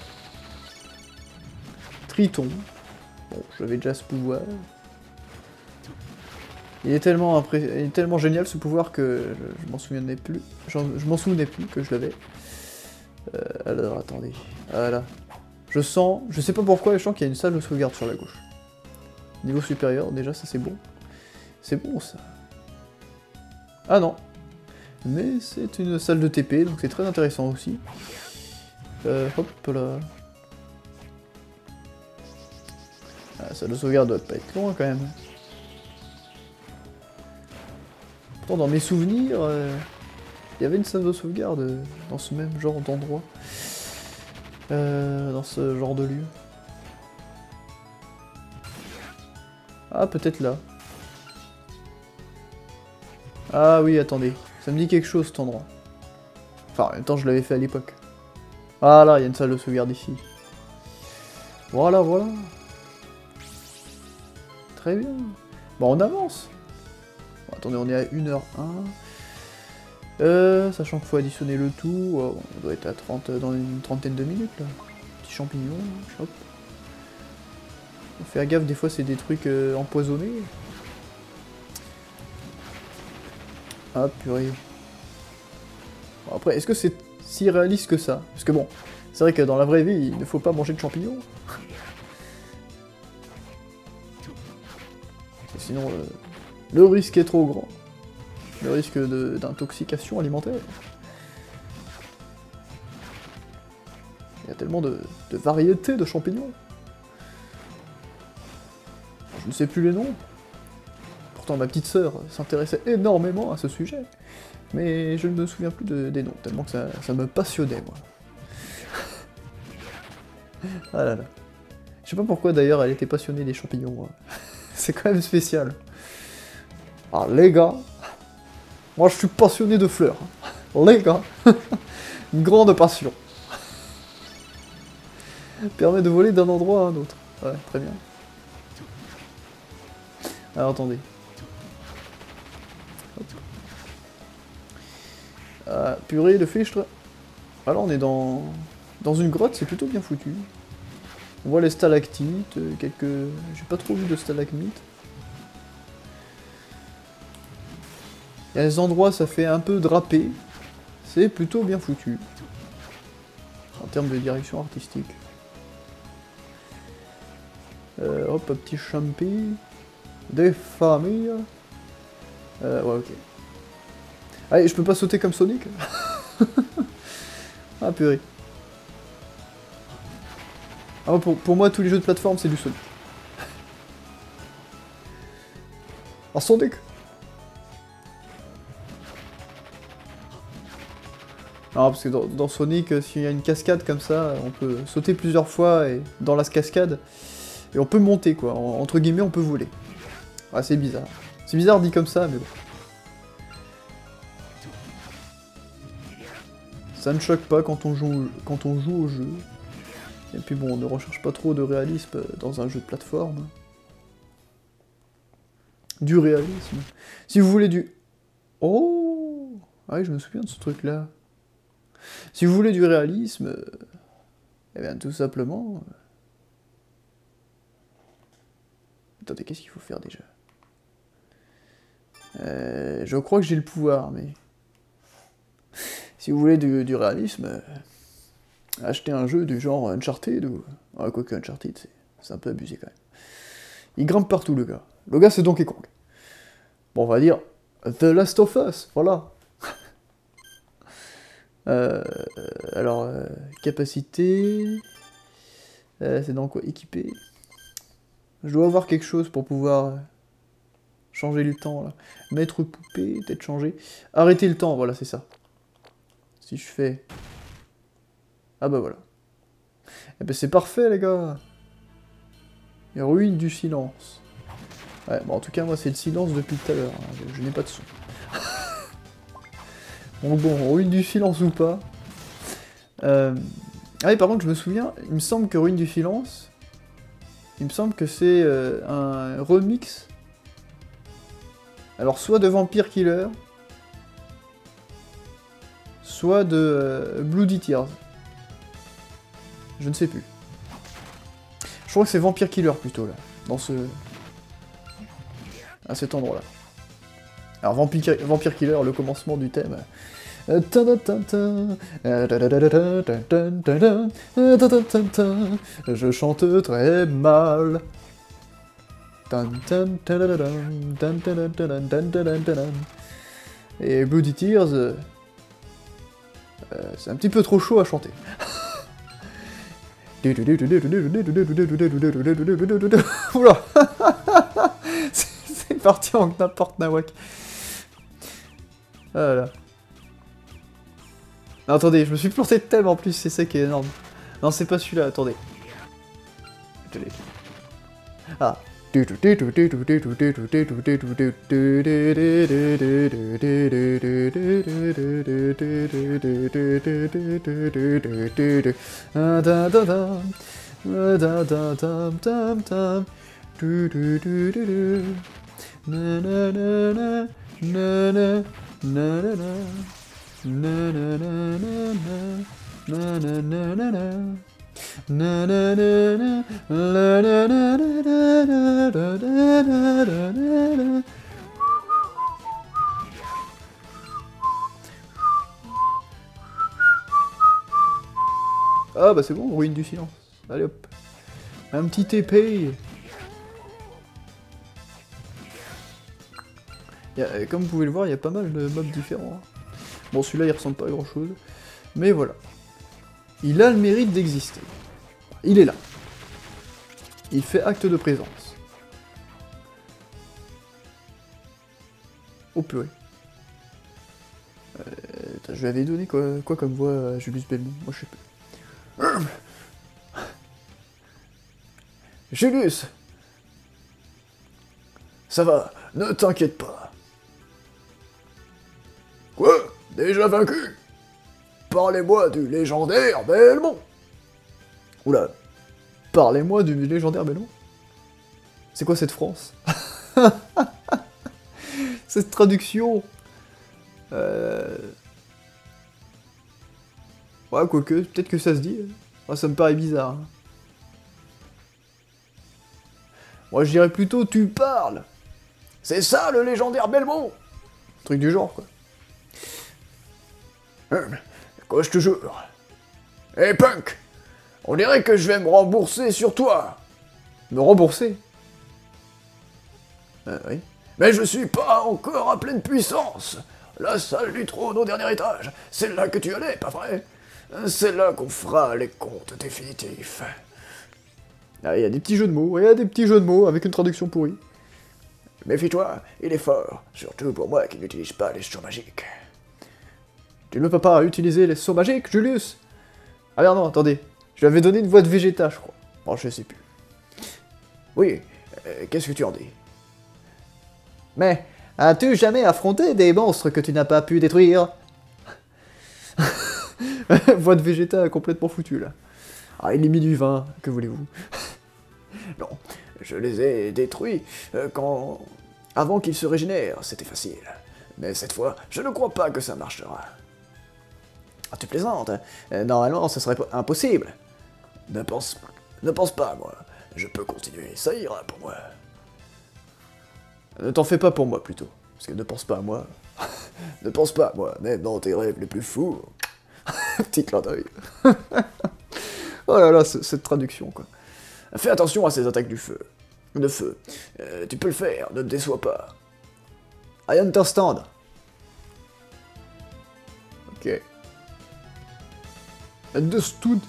Triton. Bon, j'avais déjà ce pouvoir. Il est tellement génial ce pouvoir que je m'en souvenais plus. Je m'en souvenais plus que je l'avais. Alors attendez. Voilà. Je sens, je sais pas pourquoi, je sens qu'il y a une salle de sauvegarde sur la gauche. Niveau supérieur, déjà ça c'est bon. C'est bon ça. Ah non. Mais c'est une salle de TP, donc c'est très intéressant aussi. Hop là. Ah, la salle de sauvegarde doit pas être loin quand même. Pourtant dans mes souvenirs, il y avait une salle de sauvegarde dans ce même genre d'endroit. Dans ce genre de lieu. Ah, peut-être là. Ah oui, attendez. Ça me dit quelque chose cet endroit. Enfin, en même temps, je l'avais fait à l'époque. Ah là, il y a une salle de sauvegarde ici. Voilà, voilà. Très bien. Bon, on avance. Bon, attendez, on est à 1h01. Sachant qu'il faut additionner le tout, on doit être à 30, dans une trentaine de minutes là. Petit champignon, hop. On fait gaffe, des fois c'est des trucs empoisonnés. Ah purée. Bon, après, est-ce que c'est si réaliste que ça? Parce que bon, c'est vrai que dans la vraie vie, il ne faut pas manger de champignons. Sinon, le risque est trop grand. Le risque d'intoxication alimentaire. Il y a tellement de variétés de champignons. Je ne sais plus les noms. Pourtant ma petite sœur s'intéressait énormément à ce sujet. Mais je ne me souviens plus des noms, tellement que ça me passionnait, moi. Ah là là. Je sais pas pourquoi d'ailleurs elle était passionnée des champignons, moi. C'est quand même spécial. Alors les gars... Moi, je suis passionné de fleurs. Les gars, une grande passion. Permet de voler d'un endroit à un autre. Ouais, très bien. Alors, attendez. Hop. Ah, purée de fichtre. Alors, on est dans une grotte, c'est plutôt bien foutu. On voit les stalactites, quelques... J'ai pas trop vu de stalagmites. Il y a des endroits, ça fait un peu drapé. C'est plutôt bien foutu. En termes de direction artistique. Hop, un petit champi. Des familles. Ouais, ok. Allez, je peux pas sauter comme Sonic. Ah, purée. Ah, pour moi, tous les jeux de plateforme, c'est du Sonic. Ah, Sonic. Non, parce que dans Sonic, s'il y a une cascade comme ça, on peut sauter plusieurs fois et dans la cascade, et on peut monter, quoi. Entre guillemets, on peut voler. Ah, c'est bizarre. C'est bizarre dit comme ça, mais bon. Ça ne choque pas quand on joue au jeu. Et puis bon, on ne recherche pas trop de réalisme dans un jeu de plateforme. Du réalisme. Si vous voulez du... Oh! Ah oui, je me souviens de ce truc-là. Si vous voulez du réalisme... Eh bien, tout simplement... Attendez, qu'est-ce qu'il faut faire déjà? Je crois que j'ai le pouvoir, mais... Si vous voulez du réalisme... Acheter un jeu du genre Uncharted ou... Ah, quoique Uncharted, c'est un peu abusé quand même. Il grimpe partout, le gars. Le gars, c'est Donkey Kong. Bon, on va dire The Last of Us, voilà. Alors, capacité... c'est dans quoi? Équipé. Je dois avoir quelque chose pour pouvoir changer le temps, là. Mettre poupée, peut-être changer. Arrêter le temps, voilà, c'est ça. Si je fais... Ah bah voilà. Eh ben c'est parfait, les gars. Et ruine du silence. Ouais, bon, en tout cas, moi, c'est le silence depuis tout à l'heure. Hein. Je n'ai pas de son. Bon, ruine du silence ou pas. Ah oui, par contre, je me souviens, il me semble que ruine du silence, il me semble que c'est un remix. Alors, soit de Vampire Killer, soit de Bloody Tears. Je ne sais plus. Je crois que c'est Vampire Killer plutôt, là. Dans ce... à cet endroit-là. Alors, Vampire Killer, le commencement du thème. Je chante très mal. Et Bloody Tears, c'est un petit peu trop chaud à chanter. Oula. C'est parti en n'importe nawak. Voilà. Non, attendez, je me suis planté de thème en plus, c'est ça qui est énorme. Non, c'est pas celui-là, attendez. Ah. Ah bah c'est bon, ruine du silence. Allez hop. Un petit épée. Comme vous pouvez le voir, il y a pas mal de mobs différents. Bon, celui-là, il ressemble pas à grand-chose. Mais voilà. Il a le mérite d'exister. Il est là. Il fait acte de présence. Oh purée. Je lui avais donné quoi comme voix à Julius Belmont? Moi, je sais plus. Julius! Ça va, ne t'inquiète pas. Quoi? Déjà vaincu? Parlez-moi du légendaire Belmont! Oula, parlez-moi du légendaire Belmont? C'est quoi cette France? Cette traduction? Ouais, quoique, peut-être que ça se dit. Ouais, ça me paraît bizarre. Hein. Moi, je dirais plutôt tu parles! C'est ça le légendaire Belmont! truc du genre, quoi. Quoi, je te jure. Hé, Punk! On dirait que je vais me rembourser sur toi. Me rembourser? Oui. Mais je suis pas encore à pleine puissance. La salle du trône au dernier étage, c'est là que tu allais, pas vrai? C'est là qu'on fera les comptes définitifs. Ah, il y a des petits jeux de mots, il y a des petits jeux de mots avec une traduction pourrie. Méfie-toi, il est fort, surtout pour moi qui n'utilise pas les sorts magiques. Tu ne peux pas utiliser les sauts magiques, Julius? Ah merde, non, attendez. Je lui avais donné une voix de Vegeta, je crois. Bon, je sais plus. Oui, qu'est-ce que tu en dis? Mais, as-tu jamais affronté des monstres que tu n'as pas pu détruire? Voix de Vegeta complètement foutue, là. Ah, il est minuit 20, que voulez-vous? Non, je les ai détruits avant qu'ils se régénèrent, c'était facile. Mais cette fois, je ne crois pas que ça marchera. Ah, tu plaisantes, hein. Normalement, ce serait impossible. Ne pense pas, moi. Je peux continuer, ça ira pour moi. Ne t'en fais pas pour moi, plutôt. Parce que ne pense pas à moi. Ne pense pas à moi, même dans tes rêves les plus fous. Petit clin d'œil. Oh là là, cette traduction, quoi. Fais attention à ces attaques du feu. De feu. Tu peux le faire, ne te déçois pas. I understand. Ok. Understood.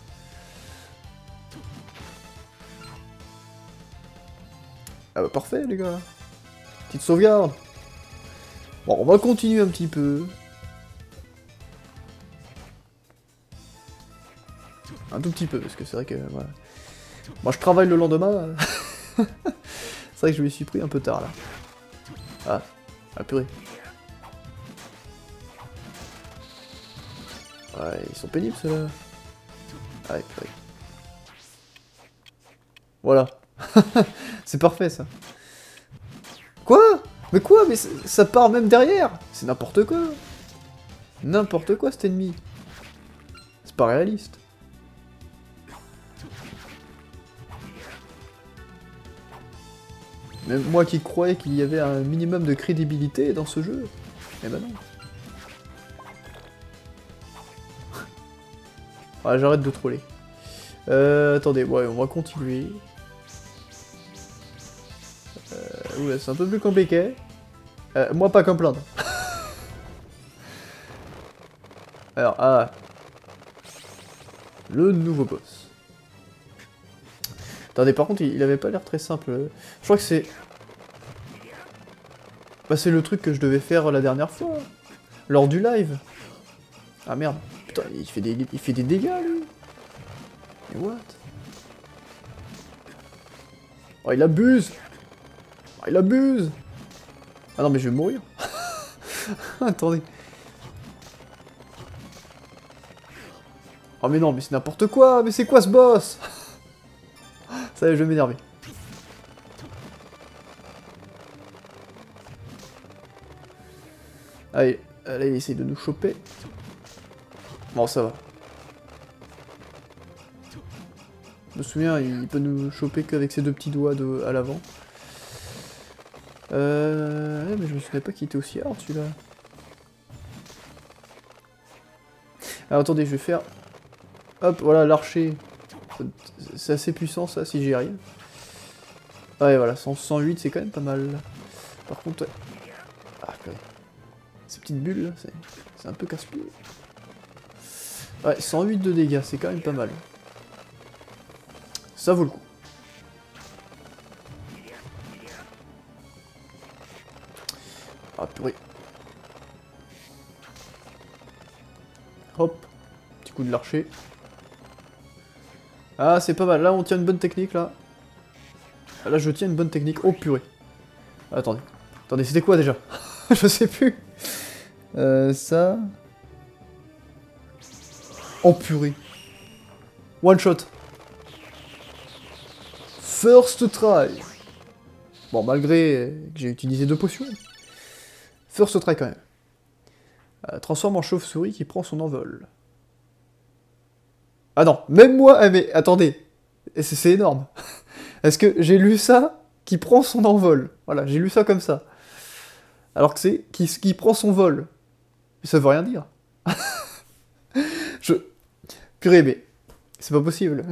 Ah bah parfait, les gars. Petite sauvegarde. Bon, on va continuer un petit peu. Un tout petit peu, parce que c'est vrai que, voilà. Moi, je travaille le lendemain. C'est vrai que je me suis pris un peu tard, là. Ah purée. Ouais, ils sont pénibles, ceux-là. Ouais, purée. Voilà. C'est parfait, ça. Quoi? Mais quoi? Mais ça part même derrière. C'est n'importe quoi. N'importe quoi, cet ennemi. C'est pas réaliste. Même moi qui croyais qu'il y avait un minimum de crédibilité dans ce jeu. Eh ben non. Ah, j'arrête de troller. Attendez, ouais, on va continuer. Ouais, c'est un peu plus compliqué. Moi, pas comme plaindre. Alors, le nouveau boss. Attendez, par contre, il avait pas l'air très simple. Je crois que c'est... Bah, c'est le truc que je devais faire la dernière fois. Lors du live. Ah merde. Putain, il fait des dégâts, lui. Mais what? Oh, il abuse. Oh, il abuse. Ah non, mais je vais mourir. Attendez. Oh mais non, mais c'est n'importe quoi. Mais c'est quoi ce boss? Ça y est, je vais m'énerver. Allez, là il essaye de nous choper. Bon, ça va. Je me souviens, il peut nous choper qu'avec ses deux petits doigts à l'avant. Mais je me souviens pas qu'il était aussi hard celui-là. Alors attendez, je vais faire... Hop, voilà, l'archer. C'est assez puissant ça, si j'y arrive. Ouais, voilà, 108 c'est quand même pas mal. Par contre... Ah, purée. Ces petites bulles là, c'est un peu casse-pied. Ouais, 108 de dégâts, c'est quand même pas mal. Ça vaut le coup. Ah purée. Hop. Petit coup de l'archer. Ah c'est pas mal, là on tient une bonne technique là. Ah, là je tiens une bonne technique. Oh purée. Attendez. Attendez, c'était quoi déjà? Je sais plus. Ça... Oh purée. One shot. First try. Bon, malgré que j'ai utilisé 2 potions. First try quand même. Transforme en chauve-souris qui prend son envol. Ah non, même moi... Ah mais attendez. C'est énorme. Est-ce que j'ai lu ça qui prend son envol? Voilà, j'ai lu ça comme ça. Alors que c'est qui prend son vol. Mais ça veut rien dire. Purée, mais c'est pas possible.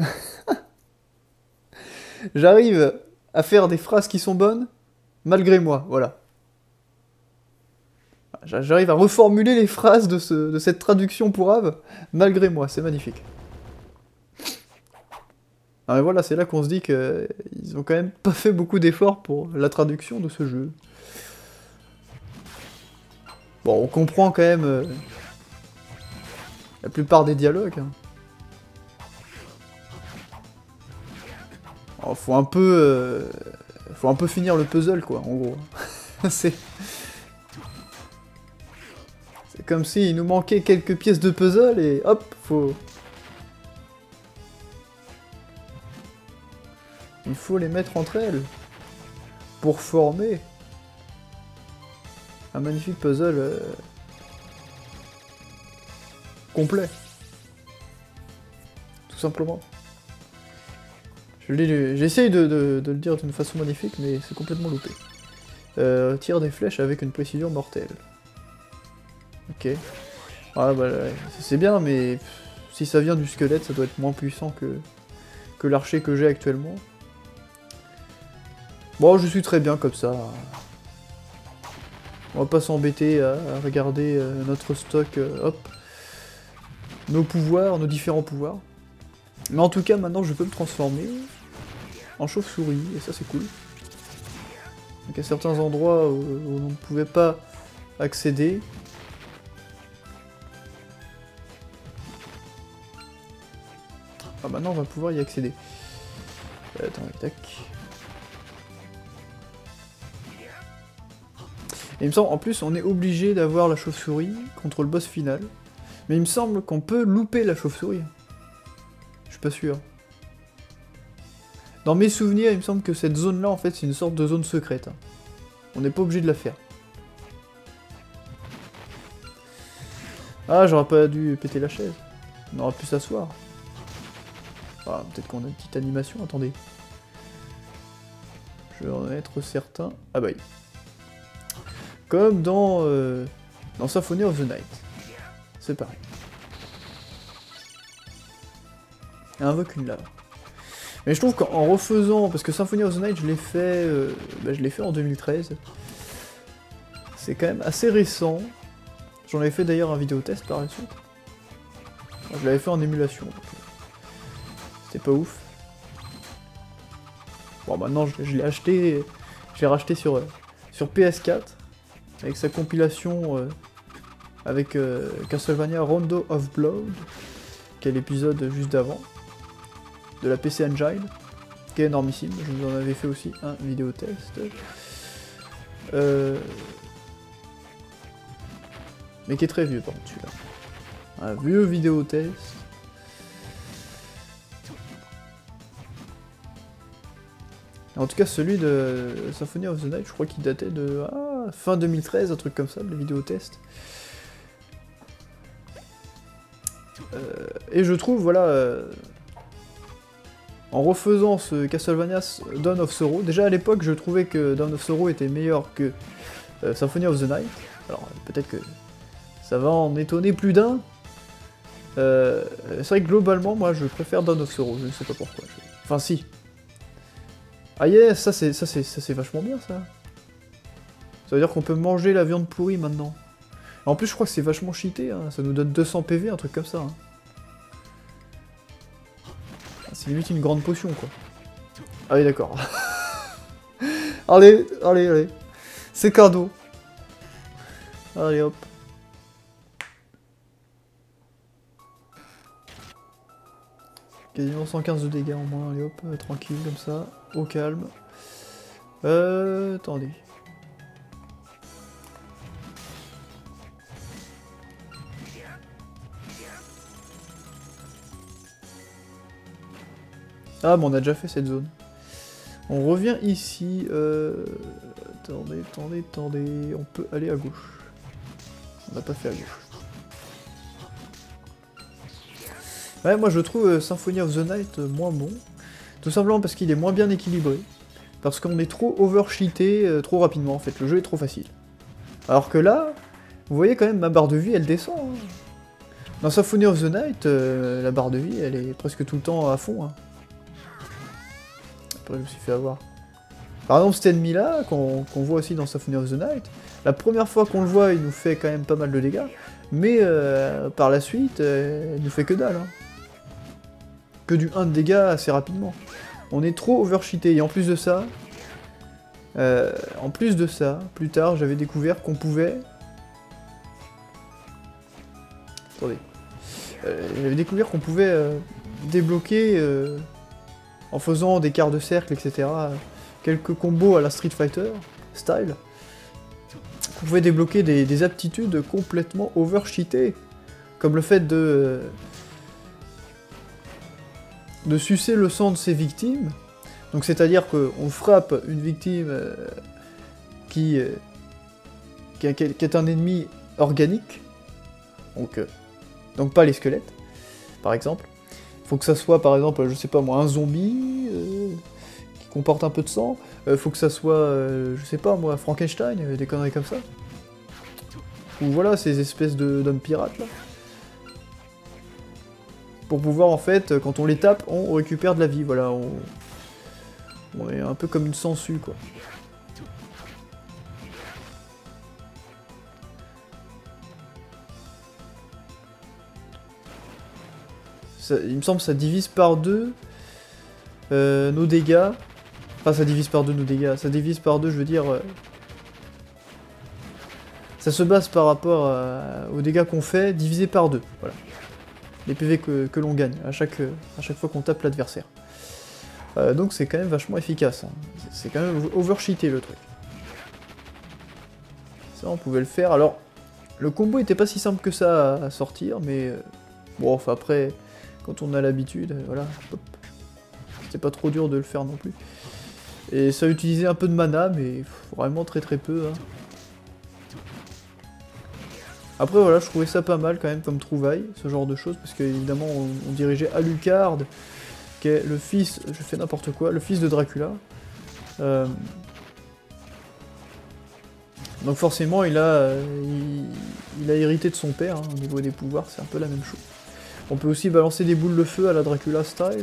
J'arrive à faire des phrases qui sont bonnes, malgré moi, voilà. J'arrive à reformuler les phrases de cette traduction pour Ave, malgré moi, c'est magnifique. Non mais voilà, c'est là qu'on se dit qu'ils ont quand même pas fait beaucoup d'efforts pour la traduction de ce jeu. Bon, on comprend quand même la plupart des dialogues. Hein. Alors, faut un peu finir le puzzle, quoi, en gros. C'est comme s'il nous manquait quelques pièces de puzzle et hop, il faut les mettre entre elles pour former un magnifique puzzle complet. Tout simplement. J'essaye de le dire d'une façon magnifique, mais c'est complètement loupé. Tire des flèches avec une précision mortelle. Ok. Ah bah c'est bien, mais si ça vient du squelette, ça doit être moins puissant que l'archer que j'ai actuellement. Bon, je suis très bien comme ça. On va pas s'embêter à regarder notre stock, hop. Nos pouvoirs, nos différents pouvoirs. Mais en tout cas, maintenant, je peux me transformer en chauve-souris, et ça, c'est cool. Donc, à certains endroits où on ne pouvait pas accéder. Ah, maintenant, on va pouvoir y accéder. Attends, tac. Et il me semble, en plus, on est obligé d'avoir la chauve-souris contre le boss final. Mais il me semble qu'on peut louper la chauve-souris. Je suis pas sûr. Dans mes souvenirs, il me semble que cette zone-là, en fait, c'est une sorte de zone secrète. Hein. On n'est pas obligé de la faire. Ah, j'aurais pas dû péter la chaise. On aurait pu s'asseoir. Ah, peut-être qu'on a une petite animation, attendez. Je vais en être certain. Ah bah oui. Comme dans Symphony of the Night. C'est pareil. Invoque une lave. Mais je trouve qu'en refaisant, parce que Symphony of the Night, je l'ai fait en 2013. C'est quand même assez récent. J'en avais fait d'ailleurs un vidéo test par la suite. Je l'avais fait en émulation. C'était pas ouf. Bon, maintenant je l'ai acheté, je l'ai racheté sur PS4 avec sa compilation avec Castlevania Rondo of Blood, qui est l'épisode juste d'avant, de la PC Engine, qui est énormissime. Je vous en avais fait aussi un vidéo test. Mais qui est très vieux par contre celui-là. Un vieux vidéo test. En tout cas, celui de Symphony of the Night, je crois qu'il datait de fin 2013, un truc comme ça, le vidéo test. Et je trouve, voilà, en refaisant ce Castlevania Dawn of Sorrow, déjà à l'époque, je trouvais que Dawn of Sorrow était meilleur que Symphony of the Night. Alors, peut-être que ça va en étonner plus d'un. C'est vrai que globalement, moi, je préfère Dawn of Sorrow, je ne sais pas pourquoi. Enfin, si. Ah yes, ça c'est vachement bien ça. Ça veut dire qu'on peut manger la viande pourrie maintenant. En plus je crois que c'est vachement cheaté, hein. Ça nous donne 200 PV, un truc comme ça. Hein. C'est limite une grande potion quoi. Ah oui d'accord. Allez, allez, allez. C'est cadeau. Allez hop. Quasiment 115 de dégâts en moins, allez hop, tranquille comme ça, au calme. Attendez. Ah mais on a déjà fait cette zone. On revient ici, attendez, on peut aller à gauche. On n'a pas fait à gauche. Ouais, moi je trouve Symphony of the Night moins bon, tout simplement parce qu'il est moins bien équilibré, parce qu'on est trop overcheaté trop rapidement en fait, le jeu est trop facile. Alors que là, vous voyez quand même ma barre de vie, elle descend. Hein. Dans Symphony of the Night, la barre de vie, elle est presque tout le temps à fond. Hein. Après, je me suis fait avoir. Par exemple, cet ennemi-là, qu'on voit aussi dans Symphony of the Night, la première fois qu'on le voit, il nous fait quand même pas mal de dégâts, mais par la suite, il nous fait que dalle. Hein. Que du 1 de dégâts assez rapidement. On est trop overcheaté, et en plus de ça, plus tard, j'avais découvert qu'on pouvait... Attendez. J'avais découvert qu'on pouvait débloquer, en faisant des quarts de cercle, etc., quelques combos à la Street Fighter style, on pouvait débloquer des aptitudes complètement overcheatées, comme le fait de sucer le sang de ses victimes. Donc c'est-à-dire qu'on frappe une victime qui est un ennemi organique, donc pas les squelettes, par exemple. Faut que ça soit, par exemple, je sais pas moi, un zombie qui comporte un peu de sang. Faut que ça soit, je sais pas moi, Frankenstein, des conneries comme ça. Ou voilà, ces espèces d'hommes pirates, là. Pour pouvoir, en fait, quand on les tape, on récupère de la vie, voilà. On est un peu comme une sangsue, quoi. Il me semble que ça divise par deux nos dégâts. Enfin, ça divise par deux nos dégâts. Ça divise par deux, je veux dire... ça se base par rapport aux dégâts qu'on fait, divisé par deux. Voilà. Les PV que l'on gagne à chaque fois qu'on tape l'adversaire. Donc c'est quand même vachement efficace. Hein. C'est quand même overcheaté le truc. Ça, on pouvait le faire. Alors, le combo était pas si simple que ça à sortir, mais... bon, enfin après... Quand on a l'habitude, voilà, c'était pas trop dur de le faire non plus. Et ça utilisait un peu de mana, mais vraiment très peu. Hein. Après voilà, je trouvais ça pas mal quand même comme trouvaille, ce genre de choses, parce qu'évidemment on dirigeait Alucard, qui est le fils, je fais n'importe quoi, le fils de Dracula. Donc forcément il a hérité de son père, hein, au niveau des pouvoirs, c'est un peu la même chose. On peut aussi balancer des boules de feu à la Dracula style.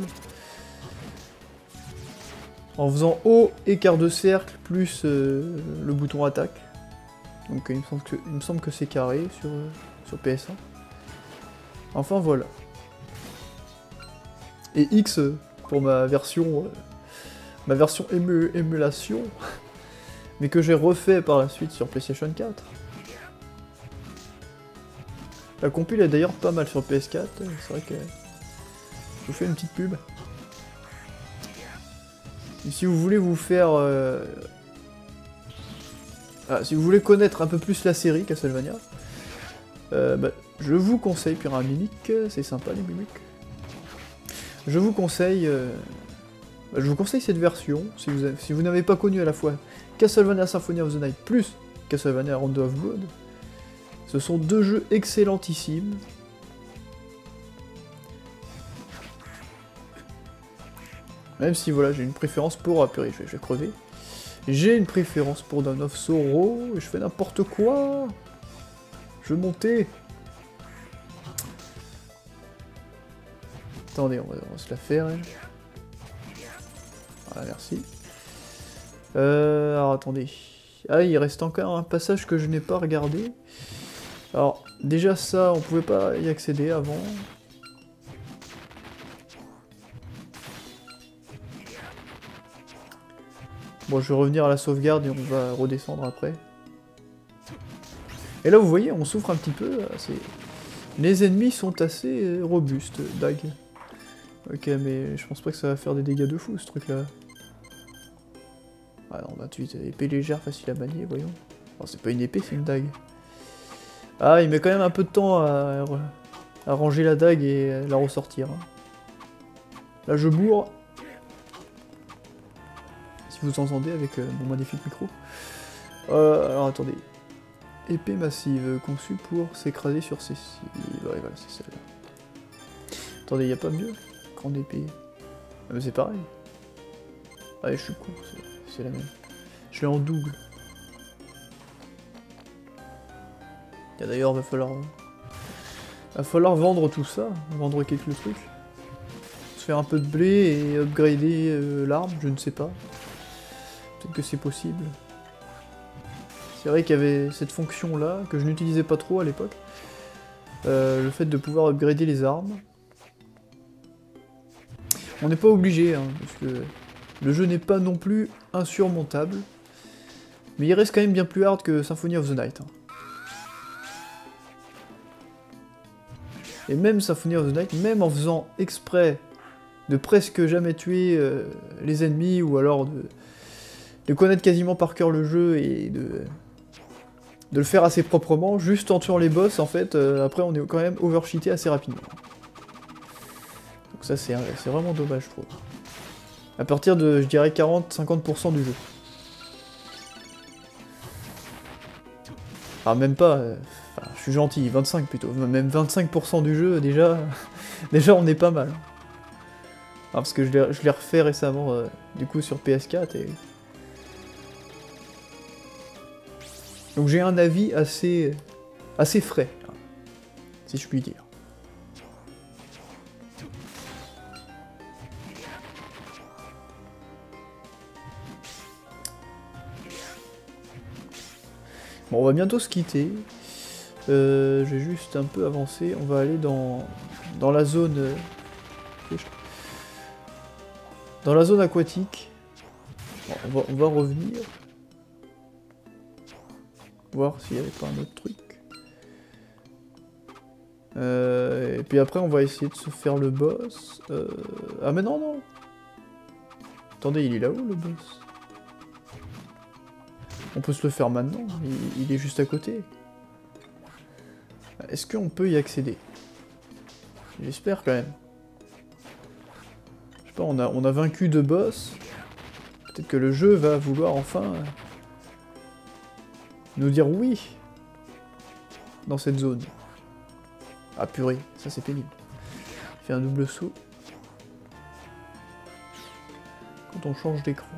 En faisant haut et quart de cercle plus le bouton attaque. Donc il me semble que c'est carré sur PS1. Enfin voilà. Et X pour ma version émulation. Mais que j'ai refait par la suite sur PlayStation 4. La compile est d'ailleurs pas mal sur PS4, c'est vrai que je vous fais une petite pub. Et si vous voulez vous faire... si vous voulez connaître un peu plus la série Castlevania, je vous conseille, puis un mimique, c'est sympa les mimiques. Je vous conseille cette version, si vous n'avez pas connu à la fois Castlevania Symphony of the Night plus Castlevania Rondo of Blood. Ce sont deux jeux excellentissimes. Même si voilà, j'ai une préférence pour... purée, je vais crever. J'ai une préférence pour Dawn of Sorrow, et je fais n'importe quoi. Je veux monter. Attendez, on va se la faire. Hein. Voilà, merci. Alors attendez. Ah, il reste encore un passage que je n'ai pas regardé. Alors, déjà ça, on pouvait pas y accéder avant. Bon, je vais revenir à la sauvegarde et on va redescendre après. Et là, vous voyez, on souffre un petit peu. Les ennemis sont assez robustes, Dag. Ok, mais je pense pas que ça va faire des dégâts de fou, ce truc-là. Ah non, 28, épée légère, facile à manier, voyons. Oh, c'est pas une épée, c'est une dague. Ah, il met quand même un peu de temps à ranger la dague et la ressortir. Hein. Là, je bourre. Si vous entendez avec mon magnifique micro. Alors, attendez. Épée massive, conçue pour s'écraser sur ses cibles. Ouais, voilà, c'est celle-là. Attendez, y a pas mieux? Grande épée. Ah, mais c'est pareil. Ah, je suis con, c'est la même. Je l'ai en double. Et d'ailleurs, va falloir vendre tout ça, vendre quelques trucs. Se faire un peu de blé et upgrader l'arme, je ne sais pas. Peut-être que c'est possible. C'est vrai qu'il y avait cette fonction-là, que je n'utilisais pas trop à l'époque. Le fait de pouvoir upgrader les armes. On n'est pas obligé, hein, parce que le jeu n'est pas non plus insurmontable. Mais il reste quand même bien plus hard que Symphony of the Night. Hein. Et même Symphony of the Night, même en faisant exprès de presque jamais tuer les ennemis, ou alors de connaître quasiment par cœur le jeu et de le faire assez proprement, juste en tuant les boss, en fait, après on est quand même overcheaté assez rapidement. Donc ça c'est vraiment dommage, je trouve. À partir de, je dirais, 40-50% du jeu. Enfin, même pas, enfin, je suis gentil, 25 plutôt, même 25% du jeu, déjà, déjà on est pas mal. Ah, parce que je l'ai refait récemment, du coup, sur PS4, et... Donc j'ai un avis assez frais, si je puis dire. Bon, on va bientôt se quitter. Je vais juste un peu avancer. On va aller dans la zone... dans la zone aquatique. Bon, on va revenir. Voir s'il n'y avait pas un autre truc. Et puis après, on va essayer de se faire le boss. Ah mais non, non. Attendez, il est là-haut, le boss? On peut se le faire maintenant, il est juste à côté. Est-ce qu'on peut y accéder? J'espère quand même. Je sais pas, on a vaincu 2 boss. Peut-être que le jeu va vouloir enfin nous dire oui dans cette zone. Ah purée, ça c'est pénible. Il fait un double saut quand on change d'écran.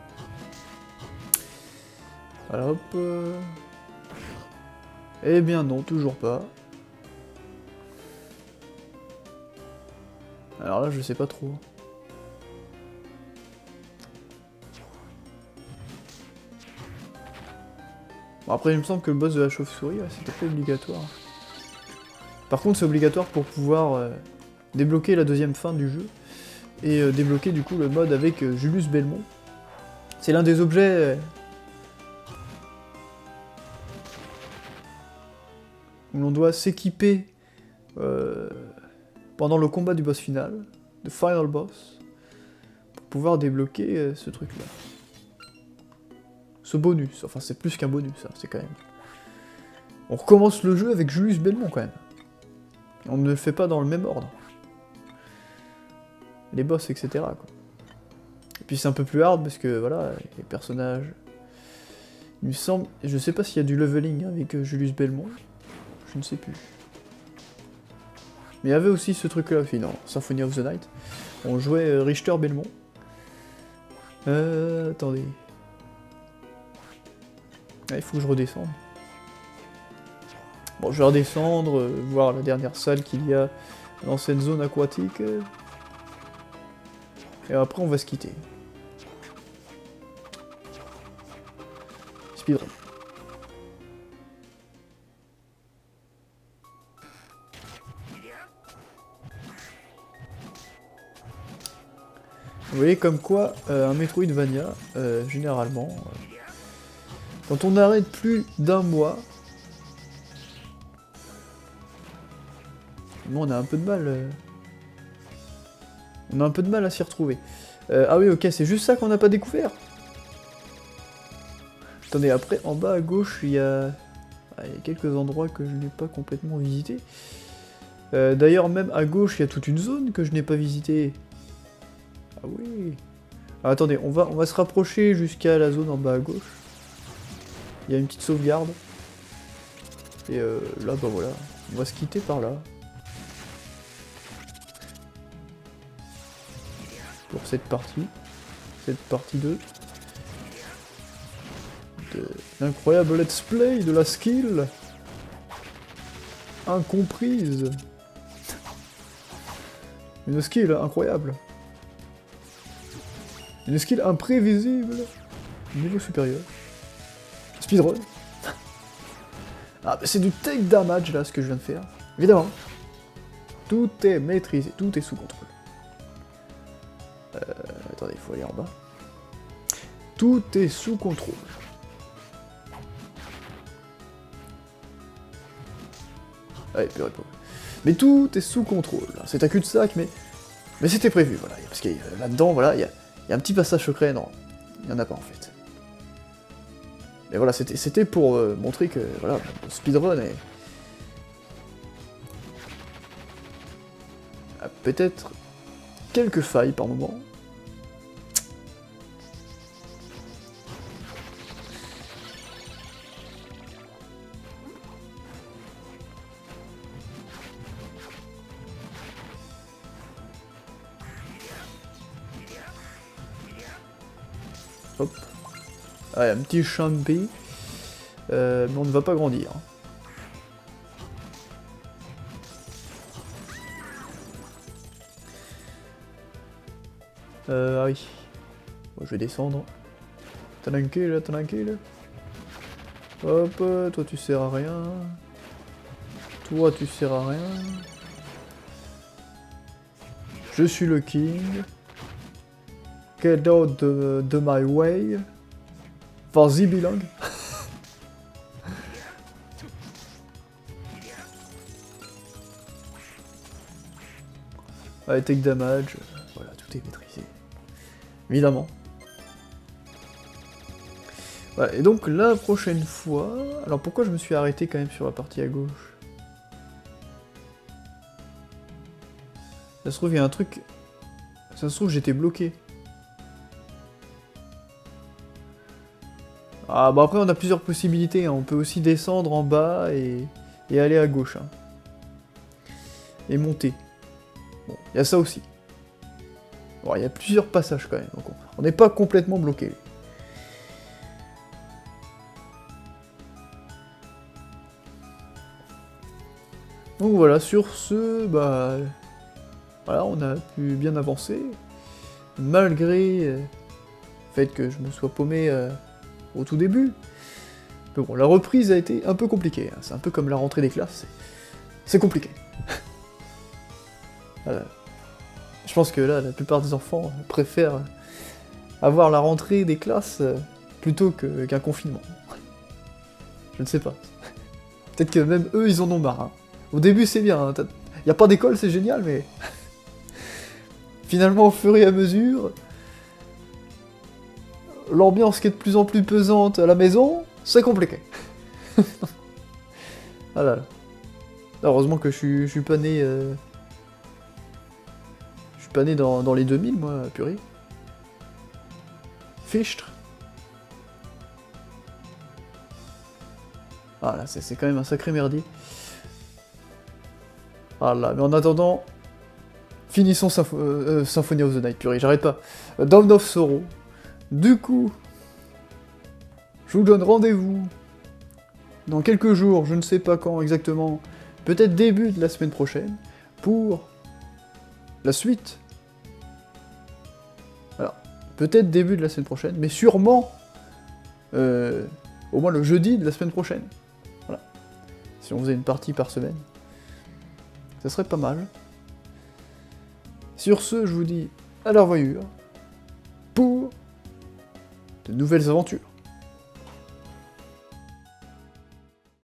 Voilà, hop. Eh bien non, toujours pas. Alors là, je sais pas trop. Bon, après, il me semble que le boss de la chauve-souris, ouais, c'était pas obligatoire. Par contre, c'est obligatoire pour pouvoir débloquer la deuxième fin du jeu. Et débloquer du coup le mode avec Julius Belmont. C'est l'un des objets... où l'on doit s'équiper pendant le combat du boss final, le final boss, pour pouvoir débloquer ce truc-là. Ce bonus, enfin c'est plus qu'un bonus, hein, c'est quand même... On recommence le jeu avec Julius Belmont quand même. On ne le fait pas dans le même ordre. Les boss, etc. quoi. Et puis c'est un peu plus hard parce que voilà, les personnages... Il me semble... Je sais pas s'il y a du leveling avec Julius Belmont. Je ne sais plus. Mais il y avait aussi ce truc-là, dans Symphony of the Night. On jouait Richter Belmont. Attendez. Ah, il faut que je redescende. Bon, je vais redescendre, voir la dernière salle qu'il y a dans cette zone aquatique. Et après, on va se quitter. Speedrun. Vous voyez comme quoi, un Metroidvania, généralement, quand on arrête plus d'un mois, on a un peu de mal. On a un peu de mal à s'y retrouver. Ah oui, ok, c'est juste ça qu'on n'a pas découvert. Attendez, après, en bas à gauche, il y a quelques endroits que je n'ai pas complètement visités. D'ailleurs, même à gauche, il y a toute une zone que je n'ai pas visitée. Ah oui. Ah, attendez, on va se rapprocher jusqu'à la zone en bas à gauche. Il y a une petite sauvegarde. Et là, bah voilà, on va se quitter par là. Pour cette partie 2. De l'incroyable let's play de la skill. incomprise. Une skill incroyable. Une skill imprévisible. Niveau supérieur. Speedrun. Ah, c'est du take damage là ce que je viens de faire. Évidemment. Tout est maîtrisé, tout est sous contrôle. Attendez, il faut aller en bas. Tout est sous contrôle. Allez, purée, purée. Mais tout est sous contrôle. C'est un cul-de-sac, mais c'était prévu, voilà. Parce que là-dedans, voilà, il y a un petit passage secret, non. Il n'y en a pas, en fait. Mais voilà, c'était pour montrer que, voilà, le speedrun est... a peut-être quelques failles par moment. Hop. Ouais, un petit champi. Mais on ne va pas grandir. Ah oui. Bon, je vais descendre. Tranquille, tranquille. Hop, toi tu sers à rien. Toi tu sers à rien. Je suis le king. Get out de my way. Vas-y, bilang. Allez, take damage. Voilà, tout est maîtrisé. Évidemment. Voilà, et donc la prochaine fois... Alors pourquoi je me suis arrêté quand même sur la partie à gauche? Ça se trouve, il y a un truc... Ça se trouve, j'étais bloqué. Ah bah après on a plusieurs possibilités, hein. On peut aussi descendre en bas et aller à gauche. Hein. Et monter. Bon, il y a ça aussi. Bon, il y a plusieurs passages quand même, donc on n'est pas complètement bloqué. Donc voilà, sur ce, bah... Voilà, on a pu bien avancer. Malgré le fait que je me sois paumé... au tout début. Mais bon, la reprise a été un peu compliquée, hein. C'est un peu comme la rentrée des classes, c'est compliqué. Voilà. Je pense que là, la plupart des enfants préfèrent avoir la rentrée des classes plutôt qu'un confinement. Je ne sais pas. Peut-être que même eux, ils en ont marre. Hein. Au début, c'est bien, hein. Y a pas d'école, c'est génial, mais... Finalement, au fur et à mesure... L'ambiance qui est de plus en plus pesante à la maison, c'est compliqué. Ah là là. Heureusement que je suis pas né... Je suis pas né dans les 2000, moi, purée. Fichtre. Ah là, c'est quand même un sacré merdier. Ah là, mais en attendant... Finissons Symphony of the Night, purée, j'arrête pas. Dawn of Sorrow. Du coup, je vous donne rendez-vous dans quelques jours, je ne sais pas quand exactement, peut-être début de la semaine prochaine, pour la suite. Alors, peut-être début de la semaine prochaine, mais sûrement au moins le jeudi de la semaine prochaine. Voilà. Si on faisait une partie par semaine, ça serait pas mal. Sur ce, je vous dis à la revoyure pour de nouvelles aventures.